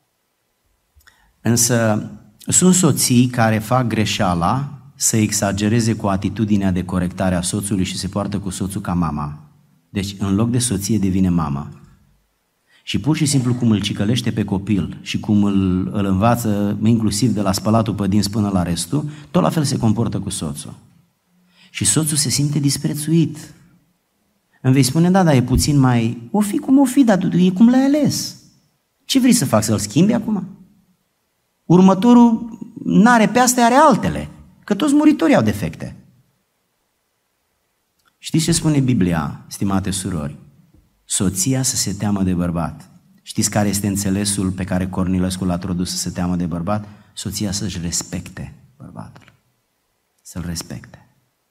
Însă sunt soții care fac greșeala să exagereze cu atitudinea de corectare a soțului și se poartă cu soțul ca mama. Deci în loc de soție devine mamă. Și pur și simplu cum îl cicălește pe copil și cum îl învață inclusiv de la spălatul pe dinți până la restul, tot la fel se comportă cu soțul. Și soțul se simte disprețuit. Îmi vei spune, da, dar e puțin mai... O fi cum o fi, dar e cum l-ai ales. Ce vrei să fac, să-l schimbi acum? Următorul n-are pe astea, are altele, că toți muritorii au defecte. Știți ce spune Biblia, stimate surori? Soția să se teamă de bărbat. Știți care este înțelesul pe care Cornilescu l-a tradus să se teamă de bărbat? Soția să-și respecte bărbatul. Să-l respecte.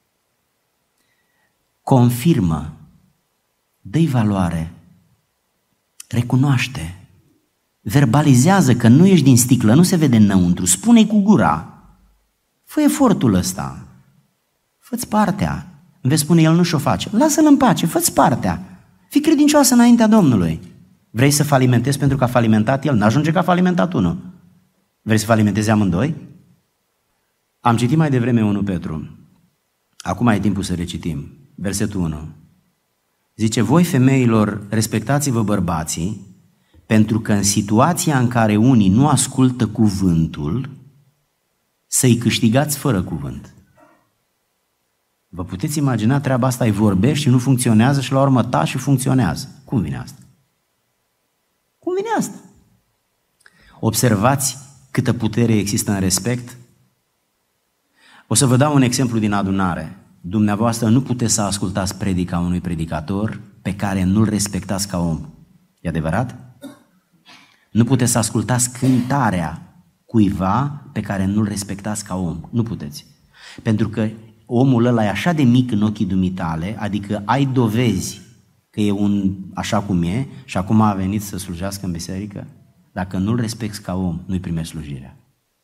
Confirmă, dă-i valoare, recunoaște, verbalizează că nu ești din sticlă, nu se vede înăuntru, spune-i cu gura, fă efortul ăsta, fă-ți partea. Îmi vei spune, el nu și-o face, lasă-l în pace, fă-ți partea, fii credincioasă înaintea Domnului. Vrei să falimentezi pentru că a falimentat el? N-ajunge că a falimentat unul. Vrei să falimentezi amândoi? Am citit mai devreme 1 Petru, acum e timpul să recitim, versetul 1. Zice, voi femeilor, respectați-vă bărbații, pentru că în situația în care unii nu ascultă cuvântul, să-i câștigați fără cuvânt. Vă puteți imagina treaba asta, îi vorbești și nu funcționează și la urmă taci și funcționează. Cum vine asta? Cum vine asta? Observați câtă putere există în respect? O să vă dau un exemplu din adunare. Dumneavoastră nu puteți să ascultați predica unui predicator pe care nu-l respectați ca om. E adevărat? Nu puteți să ascultați cântarea cuiva pe care nu-l respectați ca om. Nu puteți. Pentru că omul ăla e așa de mic în ochii dumitale, adică ai dovezi că e un așa cum e și acum a venit să slujească în biserică. Dacă nu-l respecti ca om, nu-i primești slujirea.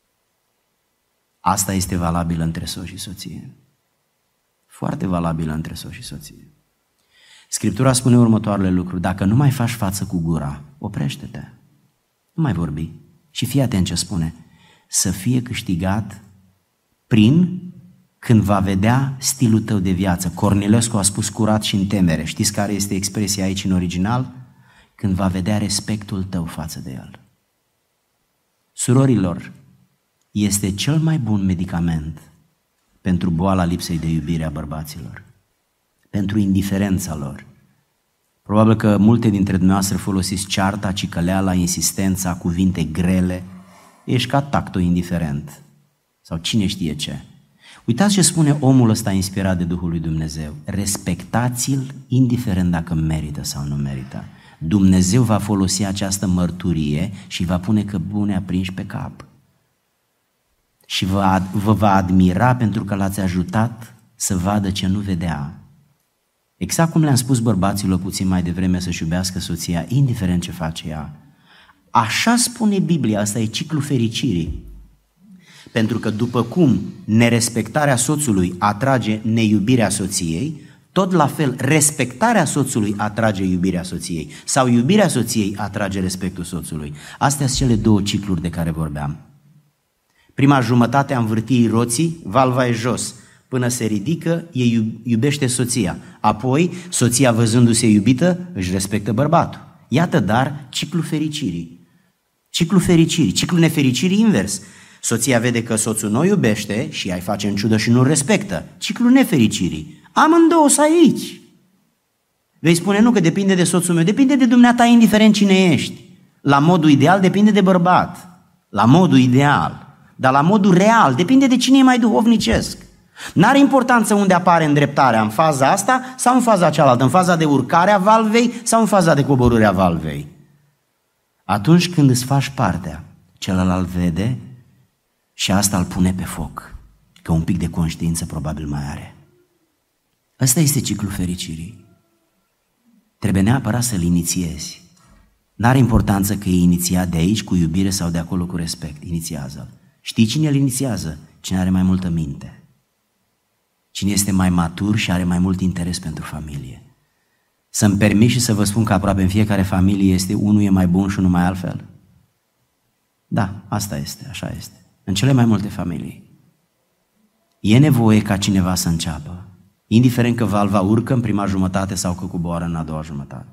Asta este valabilă între soț și soție. Foarte valabilă între soț și soție. Scriptura spune următoarele lucruri: dacă nu mai faci față cu gura, oprește-te. Nu mai vorbi. Și fii atent ce spune. Să fie câștigat prin când va vedea stilul tău de viață. Cornilescu a spus curat și în temere. Știți care este expresia aici în original? Când va vedea respectul tău față de el. Surorilor, este cel mai bun medicament pentru boala lipsei de iubire a bărbaților, pentru indiferența lor. Probabil că multe dintre dumneavoastră folosiți cearta, cicăleala, insistența, cuvinte grele. Ești ca tacto indiferent sau cine știe ce. Uitați ce spune omul ăsta inspirat de Duhul lui Dumnezeu. Respectați-l indiferent dacă merită sau nu merită. Dumnezeu va folosi această mărturie și va pune cărbune aprinși pe cap. Și vă va admira pentru că l-ați ajutat să vadă ce nu vedea. Exact cum le-am spus bărbaților puțin mai devreme să-și iubească soția, indiferent ce face ea. Așa spune Biblia, asta e ciclul fericirii. Pentru că după cum nerespectarea soțului atrage neiubirea soției, tot la fel respectarea soțului atrage iubirea soției sau iubirea soției atrage respectul soțului. Astea sunt cele două cicluri de care vorbeam. Prima jumătate a învârtirii roții, valva e jos. Până se ridică, ei iubește soția. Apoi, soția văzându-se iubită, își respectă bărbatul. Iată, dar, ciclul fericirii. Ciclul fericirii, ciclul nefericirii invers. Soția vede că soțul nu o iubește și ea îi face în ciudă și nu-l respectă. Ciclul nefericirii. Amândouă sunt aici. Vei spune, nu, că depinde de soțul meu. Depinde de dumneata, indiferent cine ești. La modul ideal depinde de bărbat. La modul ideal. Dar la modul real depinde de cine e mai duhovnicesc. N-are importanță unde apare îndreptarea, în faza asta sau în faza cealaltă, în faza de urcare a valvei sau în faza de coborâre a valvei. Atunci când îți faci partea, celălalt vede și asta îl pune pe foc, că un pic de conștiință probabil mai are. Ăsta este ciclul fericirii. Trebuie neapărat să-l inițiezi. N-are importanță că e inițiat de aici cu iubire sau de acolo cu respect. Inițiază-l. Știi cine îl inițiază? Cine are mai multă minte. Cine este mai matur și are mai mult interes pentru familie. Să-mi permit și să vă spun că aproape în fiecare familie este unul e mai bun și unul mai altfel. Da, asta este, așa este. În cele mai multe familii. E nevoie ca cineva să înceapă, indiferent că valva urcă în prima jumătate sau că coboară în a doua jumătate.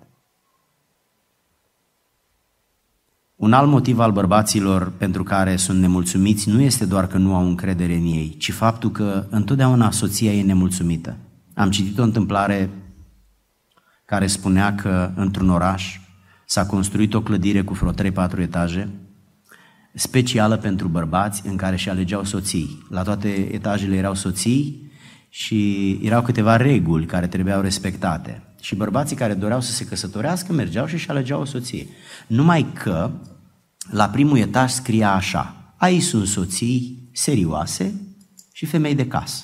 Un alt motiv al bărbaților pentru care sunt nemulțumiți nu este doar că nu au încredere în ei, ci faptul că întotdeauna soția e nemulțumită. Am citit o întâmplare care spunea că într-un oraș s-a construit o clădire cu vreo 3-4 etaje, specială pentru bărbați, în care și alegeau soții. La toate etajele erau soții și erau câteva reguli care trebuiau respectate. Și bărbații care doreau să se căsătorească mergeau și își alegeau o soție. Numai că la primul etaj scria așa: aici sunt soții serioase și femei de casă.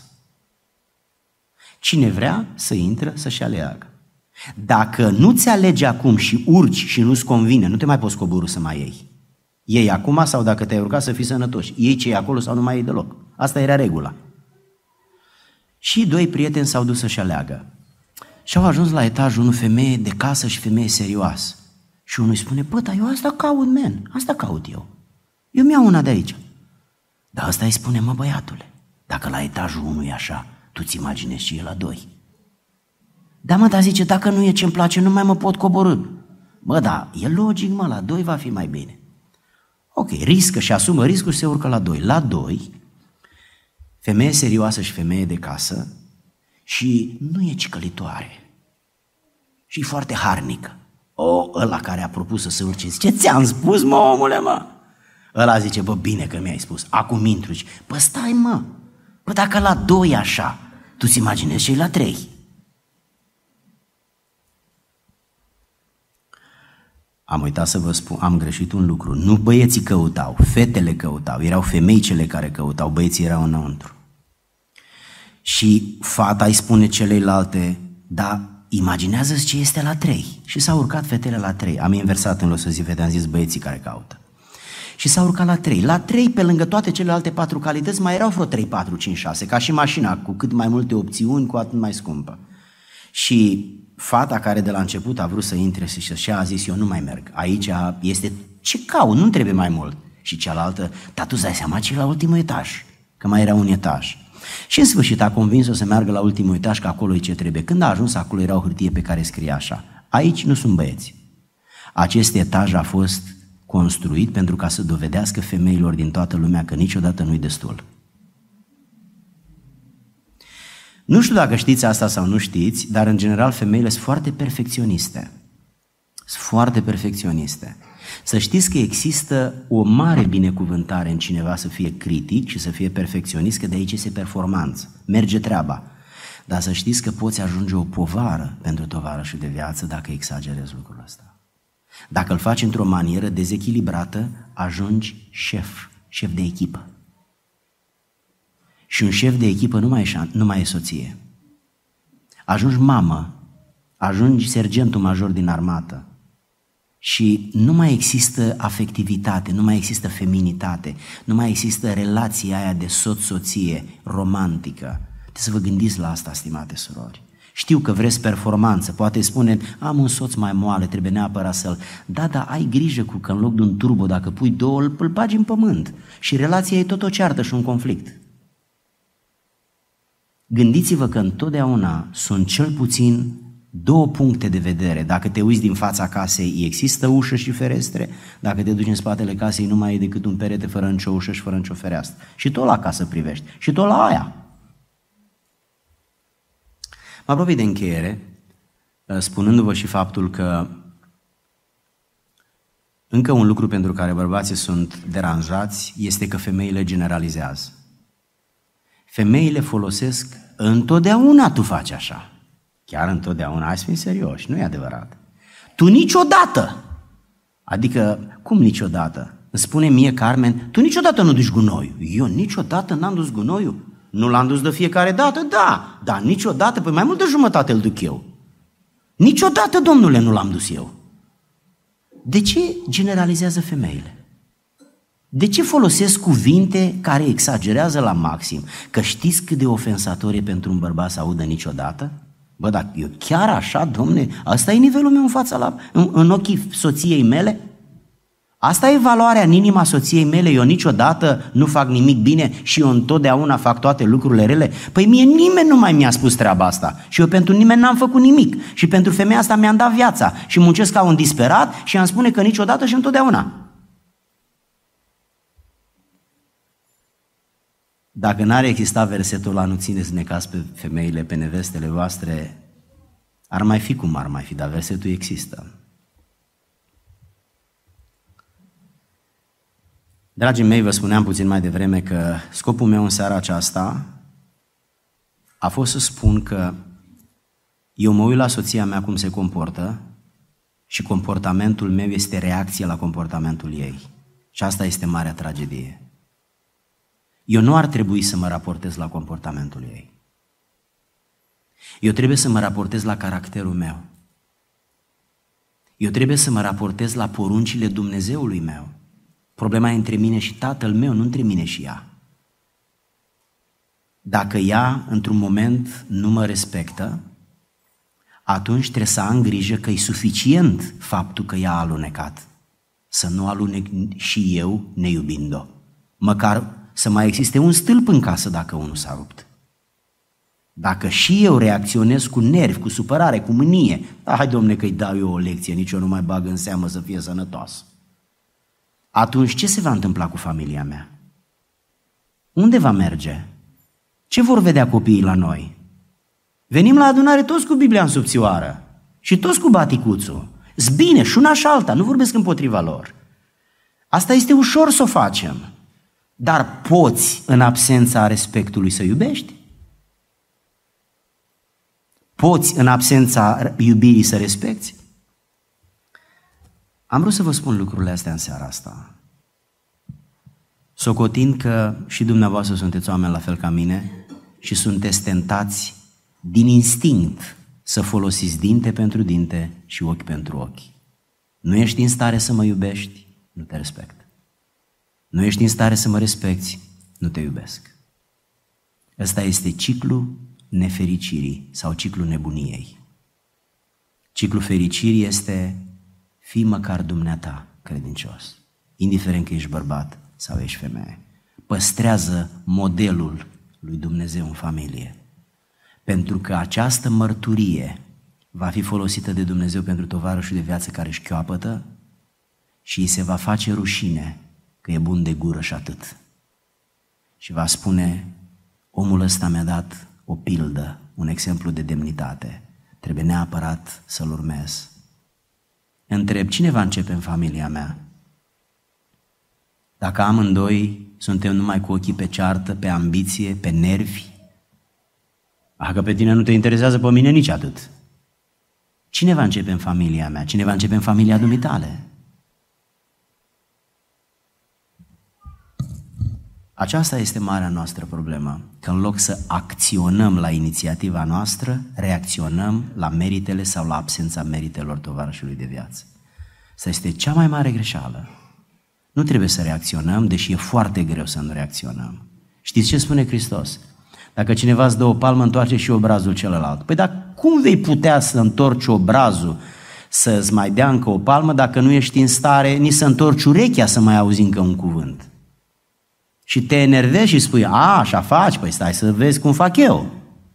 Cine vrea să intră să-și aleagă. Dacă nu-ți alegi acum și urci și nu-ți convine, nu te mai poți coborî să mai iei. Iei acum sau dacă te-ai urcat să fii sănătos. Iei ce e acolo sau nu mai iei deloc. Asta era regula. Și doi prieteni s-au dus să-și aleagă. Și au ajuns la etajul 1, femeie de casă și femeie serioasă. Și unul îi spune: bă, dar eu asta caut, men, asta caut eu. Eu mi-au una de aici. Dar ăsta îi spune: mă, băiatule, dacă la etajul 1 e așa, tu-ți imaginezi și e la 2. Da, mă, dar zice, dacă nu e ce-mi place, nu mai mă pot coborî. Bă, da, e logic, mă, la 2 va fi mai bine. Ok, riscă și asumă riscul și se urcă la 2. La 2, femeie serioasă și femeie de casă și nu e cicălitoare și e foarte harnică. Ăla care a propus să se urce zice: ți-am spus, mă, omule, mă. Ăla zice: bă, bine că mi-ai spus, acum intru. Bă, stai, mă, bă, dacă la 2 e așa, tu-ți imaginezi și la 3. Am uitat să vă spun, am greșit un lucru. Nu băieții căutau, fetele căutau, erau femei cele care căutau, băieții erau înăuntru. Și fata îi spune celeilalte, da, imaginează-ți ce este la 3. Și s-au urcat fetele la 3. Am inversat în loc să zic fete, am zis băieții care caută. Și s-au urcat la 3. La 3, pe lângă toate celelalte 4 calități, mai erau vreo 3, 4, 5, 6, ca și mașina, cu cât mai multe opțiuni, cu atât mai scumpă. Și fata care de la început a vrut să intre și a zis, eu nu mai merg, aici este ce caut, nu trebuie mai mult. Și cealaltă, dar tu îți dai seama ce e la ultimul etaj, că mai era un etaj. Și în sfârșit a convins-o să meargă la ultimul etaj, că acolo e ce trebuie. Când a ajuns acolo era o hârtie pe care scria așa, aici nu sunt băieți. Acest etaj a fost construit pentru ca să dovedească femeilor din toată lumea că niciodată nu-i destul. Nu știu dacă știți asta sau nu știți, dar în general femeile sunt foarte perfecționiste. Sunt foarte perfecționiste. Să știți că există o mare binecuvântare în cineva să fie critic și să fie perfecționist, că de aici este performanță, merge treaba. Dar să știți că poți ajunge o povară pentru tovarășul de viață dacă exagerezi lucrul ăsta. Dacă îl faci într-o manieră dezechilibrată, ajungi șef de echipă. Și un șef de echipă nu mai e soție. Ajungi mamă, ajungi sergentul major din armată și nu mai există afectivitate, nu mai există feminitate, nu mai există relația aia de soț-soție romantică. Trebuie să vă gândiți la asta, stimate surori. Știu că vreți performanță, poate spune, am un soț mai moale, trebuie neapărat să-l... Da, ai grijă că în loc de un turbo, dacă pui 2, îl bagi în pământ și relația e tot o ceartă și un conflict. Gândiți-vă că întotdeauna sunt cel puțin 2 puncte de vedere. Dacă te uiți din fața casei, există ușă și ferestre. Dacă te duci în spatele casei, nu mai e decât un perete fără nicio ușă și fără nicio fereastră. Și tot la casă privești. Și tot la aia. Mă apropii de încheiere, spunându-vă și faptul că încă un lucru pentru care bărbații sunt deranjați este că femeile generalizează. Femeile folosesc, întotdeauna tu faci așa. Chiar întotdeauna, hai să fim serioși, nu e adevărat. Tu niciodată, adică, cum niciodată? Îmi spune mie Carmen, tu niciodată nu duci gunoiul. Eu niciodată n-am dus gunoiul. Nu l-am dus de fiecare dată? Da, dar niciodată, păi mai mult de jumătate îl duc eu. Niciodată, domnule, nu l-am dus eu. De ce generalizează femeile? De ce folosesc cuvinte care exagerează la maxim? Că știți cât de ofensator e pentru un bărbat să audă niciodată? Bă, dar eu chiar așa, domne, asta e nivelul meu în ochii soției mele? Asta e valoarea în inima soției mele, eu niciodată nu fac nimic bine și eu întotdeauna fac toate lucrurile rele? Păi mie nimeni nu mai mi-a spus treaba asta și eu pentru nimeni n-am făcut nimic și pentru femeia asta mi-am dat viața și muncesc ca un disperat și îmi spune că niciodată și întotdeauna. Dacă n-ar exista versetul ăla, nu țineți necaz pe femeile, pe nevestele voastre, ar mai fi cum ar mai fi, dar versetul există. Dragii mei, vă spuneam puțin mai devreme că scopul meu în seara aceasta a fost să spun că eu mă uit la soția mea cum se comportă și comportamentul meu este reacție la comportamentul ei. Și asta este marea tragedie. Eu nu ar trebui să mă raportez la comportamentul ei. Eu trebuie să mă raportez la caracterul meu. Eu trebuie să mă raportez la poruncile Dumnezeului meu. Problema e între mine și tatăl meu, nu între mine și ea. Dacă ea, într-un moment, nu mă respectă, atunci trebuie să am grijă că e suficient faptul că ea a alunecat. Să nu alunec și eu neiubind-o. Măcar să mai existe un stâlp în casă dacă unul s-a rupt. Dacă și eu reacționez cu nervi, cu supărare, cu mânie, da, hai domne că îi dau eu o lecție, nici eu nu mai bag în seamă să fie sănătos. Atunci ce se va întâmpla cu familia mea? Unde va merge? Ce vor vedea copiii la noi? Venim la adunare toți cu Biblia în subțioară și toți cu baticuțul. Zbine și una și alta, nu vorbesc împotriva lor. Asta este ușor să o facem. Dar poți, în absența respectului, să iubești? Poți, în absența iubirii, să respecti? Am vrut să vă spun lucrurile astea în seara asta, socotind că și dumneavoastră sunteți oameni la fel ca mine și sunteți tentați din instinct să folosiți dinte pentru dinte și ochi pentru ochi. Nu ești în stare să mă iubești, nu te respect. Nu ești în stare să mă respecti, nu te iubesc. Ăsta este ciclul nefericirii sau ciclul nebuniei. Ciclul fericirii este: fii măcar dumneata credincios, indiferent că ești bărbat sau ești femeie. Păstrează modelul lui Dumnezeu în familie, pentru că această mărturie va fi folosită de Dumnezeu pentru tovarășul de viață care își chioapătă și îi se va face rușine că e bun de gură și atât. Și va spune: omul ăsta mi-a dat o pildă, un exemplu de demnitate, trebuie neapărat să-l urmez. Întreb, cine va începe în familia mea? Dacă amândoi suntem numai cu ochii pe ceartă, pe ambiție, pe nervi, că pe tine nu te interesează, pe mine nici atât. Cine va începe în familia mea? Cine va începe în familia dumitale? Aceasta este marea noastră problemă, că în loc să acționăm la inițiativa noastră, reacționăm la meritele sau la absența meritelor tovarășului de viață. Asta este cea mai mare greșeală. Nu trebuie să reacționăm, deși e foarte greu să nu reacționăm. Știți ce spune Hristos? Dacă cineva îți dă o palmă, întoarce și obrazul celălalt. Păi dar cum vei putea să întorci obrazul să-ți mai dea încă o palmă dacă nu ești în stare nici să întorci urechea să mai auzi încă un cuvânt? Și te enervezi și spui: așa faci, păi stai să vezi cum fac eu.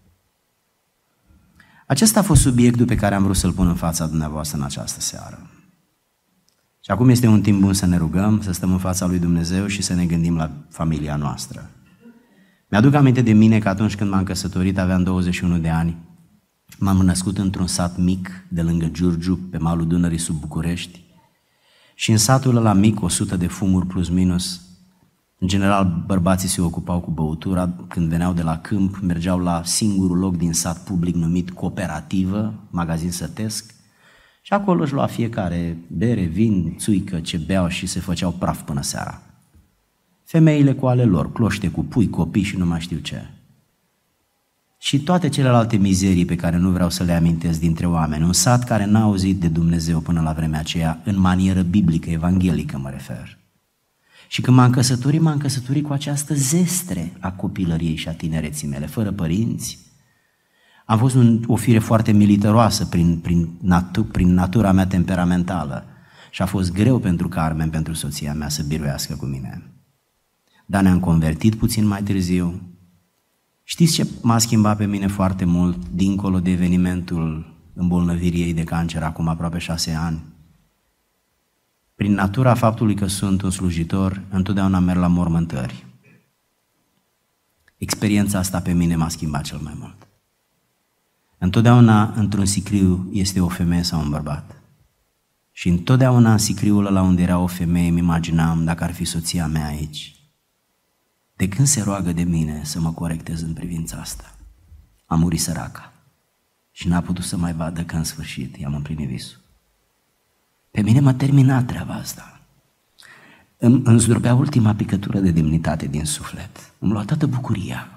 Acesta a fost subiectul pe care am vrut să-l pun în fața dumneavoastră în această seară. Și acum este un timp bun să ne rugăm, să stăm în fața lui Dumnezeu și să ne gândim la familia noastră. Mi-aduc aminte de mine că atunci când m-am căsătorit, aveam 21 de ani, m-am născut într-un sat mic de lângă Giurgiu, pe malul Dunării, sub București, și în satul ăla mic, 100 de fumuri plus minus. În general, bărbații se ocupau cu băutura, când veneau de la câmp, mergeau la singurul loc din sat public numit Cooperativă, magazin sătesc, și acolo își lua fiecare bere, vin, țuică, ce beau și se făceau praf până seara. Femeile cu ale lor, cloște cu pui, copii și nu mai știu ce. Și toate celelalte mizerii pe care nu vreau să le amintesc dintre oameni. Un sat care n-a auzit de Dumnezeu până la vremea aceea, în manieră biblică, evanghelică mă refer. Și când m-am căsătorit cu această zestre a copilăriei și a tinereții mele, fără părinți. Am fost o fire foarte militaroasă prin natura mea temperamentală și a fost greu pentru Carmen, pentru soția mea, să biruiască cu mine. Dar ne-am convertit puțin mai târziu. Știți ce m-a schimbat pe mine foarte mult, dincolo de evenimentul îmbolnăvirii ei de cancer, acum aproape 6 ani? Prin natura faptului că sunt un slujitor, întotdeauna merg la mormântări. Experiența asta pe mine m-a schimbat cel mai mult. Întotdeauna într-un sicriu este o femeie sau un bărbat. Și întotdeauna în sicriul ăla unde era o femeie îmi imaginam dacă ar fi soția mea aici. De când se roagă de mine să mă corectez în privința asta, a murit săraca și n-a putut să mai vadă că în sfârșit i-am împlinit visul. Pe mine m-a terminat treaba asta. Îmi zdrobea ultima picătură de demnitate din suflet. Îmi lua toată bucuria.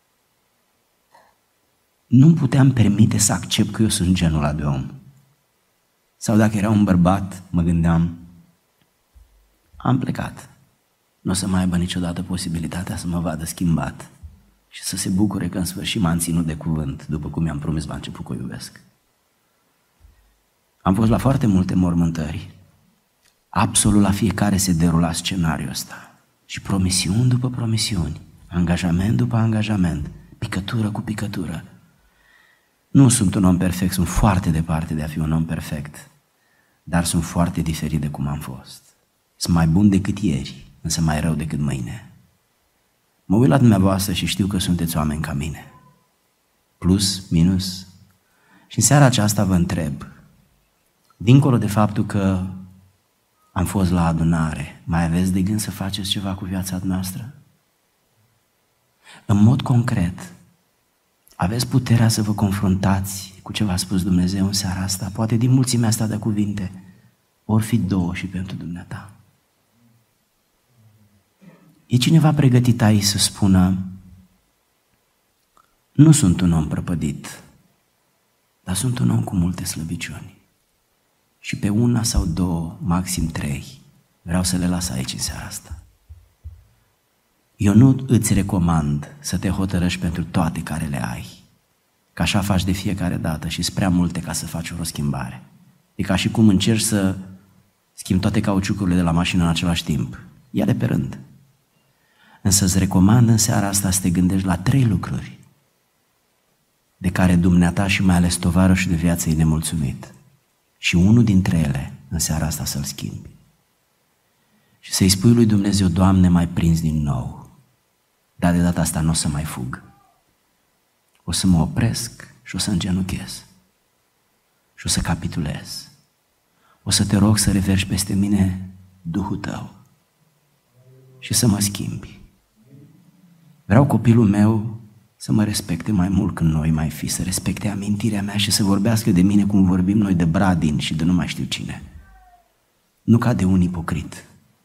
Nu puteam permite să accept că eu sunt genul ăla de om. Sau dacă era un bărbat, mă gândeam, am plecat. Nu o să mai aibă niciodată posibilitatea să mă vadă schimbat și să se bucure că în sfârșit m-am ținut de cuvânt, după cum mi-am promis la început că o iubesc. Am fost la foarte multe mormântări. Absolut la fiecare se derula scenariul ăsta. Și promisiuni după promisiuni, angajament după angajament, picătură cu picătură. Nu sunt un om perfect, sunt foarte departe de a fi un om perfect, dar sunt foarte diferit de cum am fost. Sunt mai bun decât ieri, însă mai rău decât mâine. Mă uit la dumneavoastră și știu că sunteți oameni ca mine. Plus, minus. Și în seara aceasta vă întreb, dincolo de faptul că am fost la adunare, mai aveți de gând să faceți ceva cu viața noastră? În mod concret, aveți puterea să vă confruntați cu ce v-a spus Dumnezeu în seara asta, poate din mulțimea asta de cuvinte. ori fi 2 și pentru dumneata. E cineva pregătit aici să spună: nu sunt un om prăpădit, dar sunt un om cu multe slăbiciuni. Și pe 1 sau 2, maxim 3, vreau să le las aici în seara asta. Eu nu îți recomand să te hotărăști pentru toate care le ai, că așa faci de fiecare dată și sunt prea multe ca să faci o schimbare. E ca și cum încerci să schimbi toate cauciucurile de la mașină în același timp. Ia-le pe rând. Însă îți recomand în seara asta să te gândești la 3 lucruri de care dumneata și mai ales tovarășul de viață e nemulțumit. Și unul dintre ele în seara asta să-l schimbi. Și să-i spui lui Dumnezeu: Doamne, mai prins din nou, dar de data asta nu o să mai fug. O să mă opresc și o să îngenuchez și o să capitulez. O să te rog să reverși peste mine Duhul Tău și să mă schimbi. Vreau copilul meu să mă respecte mai mult când noi mai fi, să respecte amintirea mea și să vorbească de mine cum vorbim noi de Bradin și de nu mai știu cine. Nu ca de un ipocrit.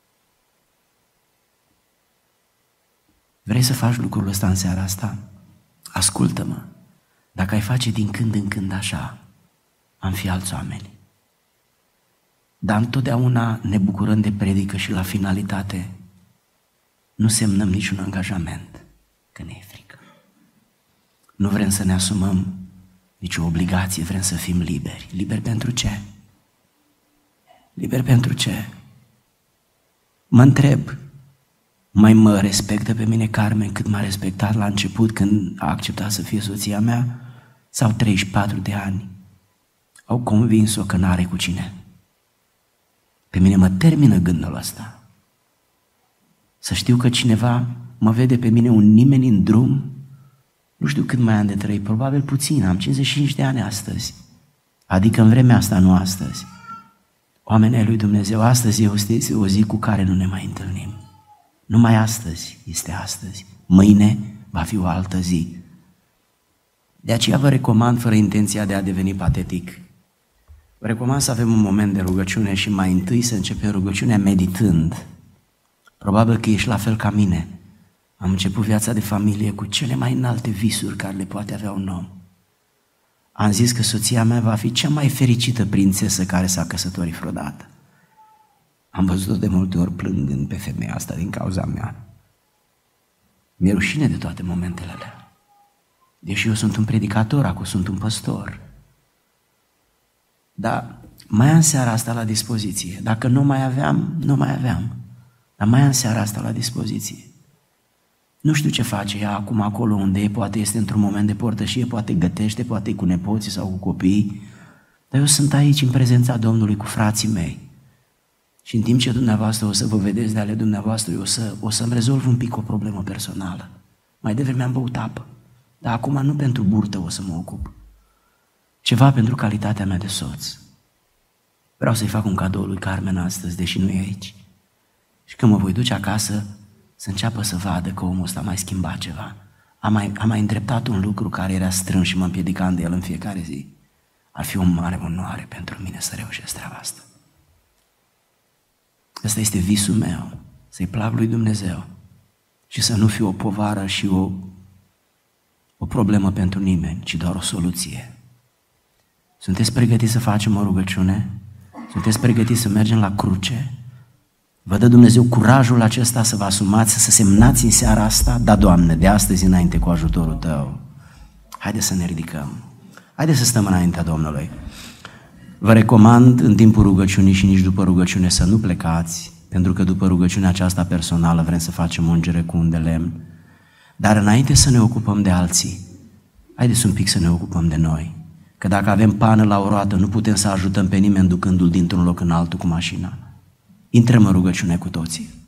Vrei să faci lucrul ăsta în seara asta? Ascultă-mă. Dacă ai face din când în când așa, am fi alți oameni. Dar întotdeauna ne bucurăm de predică și la finalitate nu semnăm niciun angajament, că ne e frică. Nu vrem să ne asumăm nicio obligație, vrem să fim liberi. Liberi pentru ce? Liberi pentru ce? Mă întreb, mai mă respectă pe mine Carmen cât m-a respectat la început când a acceptat să fie soția mea? Sau 34 de ani au convins-o că n-are cu cine? Pe mine mă termină gândul ăsta. Să știu că cineva mă vede pe mine un nimeni în drum, nu știu cât mai am de trăit, probabil puțin, am 55 de ani astăzi, adică în vremea asta, nu astăzi. Oamenii ai lui Dumnezeu, astăzi este o zi cu care nu ne mai întâlnim. Numai astăzi este astăzi, mâine va fi o altă zi. De aceea vă recomand, fără intenția de a deveni patetic, vă recomand să avem un moment de rugăciune și mai întâi să începem rugăciunea meditând. Probabil că ești la fel ca mine. Am început viața de familie cu cele mai înalte visuri care le poate avea un om. Am zis că soția mea va fi cea mai fericită prințesă care s-a căsătorit vreodată. Am văzut-o de multe ori plângând pe femeia asta din cauza mea. Mi-e rușine de toate momentele alea. Deși eu sunt un predicator, acum sunt un păstor. Dar mai am seara asta la dispoziție. Dacă nu mai aveam, nu mai aveam. Dar mai am seara asta la dispoziție. Nu știu ce face ea acum acolo unde e, poate este într-un moment de părtășie, poate gătește, poate e cu nepoții sau cu copiii. Dar eu sunt aici în prezența Domnului cu frații mei. Și în timp ce dumneavoastră o să vă vedeți de ale dumneavoastră, eu o să-mi rezolv un pic o problemă personală. Mai devreme am băut apă, dar acum nu pentru burtă o să mă ocup. Ceva pentru calitatea mea de soț. Vreau să-i fac un cadou lui Carmen astăzi, deși nu e aici. Și când mă voi duce acasă, să înceapă să vadă că omul ăsta a mai schimbat ceva. A mai îndreptat un lucru care era strâns și mă împiedicam de el în fiecare zi. Ar fi o mare onoare pentru mine să reușesc treaba asta. Ăsta este visul meu, să-i plac lui Dumnezeu și să nu fiu o povară și o problemă pentru nimeni, ci doar o soluție. Sunteți pregătiți să facem o rugăciune? Sunteți pregătiți să mergem la cruce? Vă dă Dumnezeu curajul acesta să vă asumați, să semnați în seara asta? Da, Doamne, de astăzi înainte cu ajutorul Tău. Haideți să ne ridicăm. Haideți să stăm înaintea Domnului. Vă recomand în timpul rugăciunii și nici după rugăciune să nu plecați, pentru că după rugăciunea aceasta personală vrem să facem ungere cu un de lemn. Dar înainte să ne ocupăm de alții, haideți un pic să ne ocupăm de noi. Că dacă avem pană la o roată, nu putem să ajutăm pe nimeni ducându-l dintr-un loc în altul cu mașina. Intrăm în rugăciune cu toții.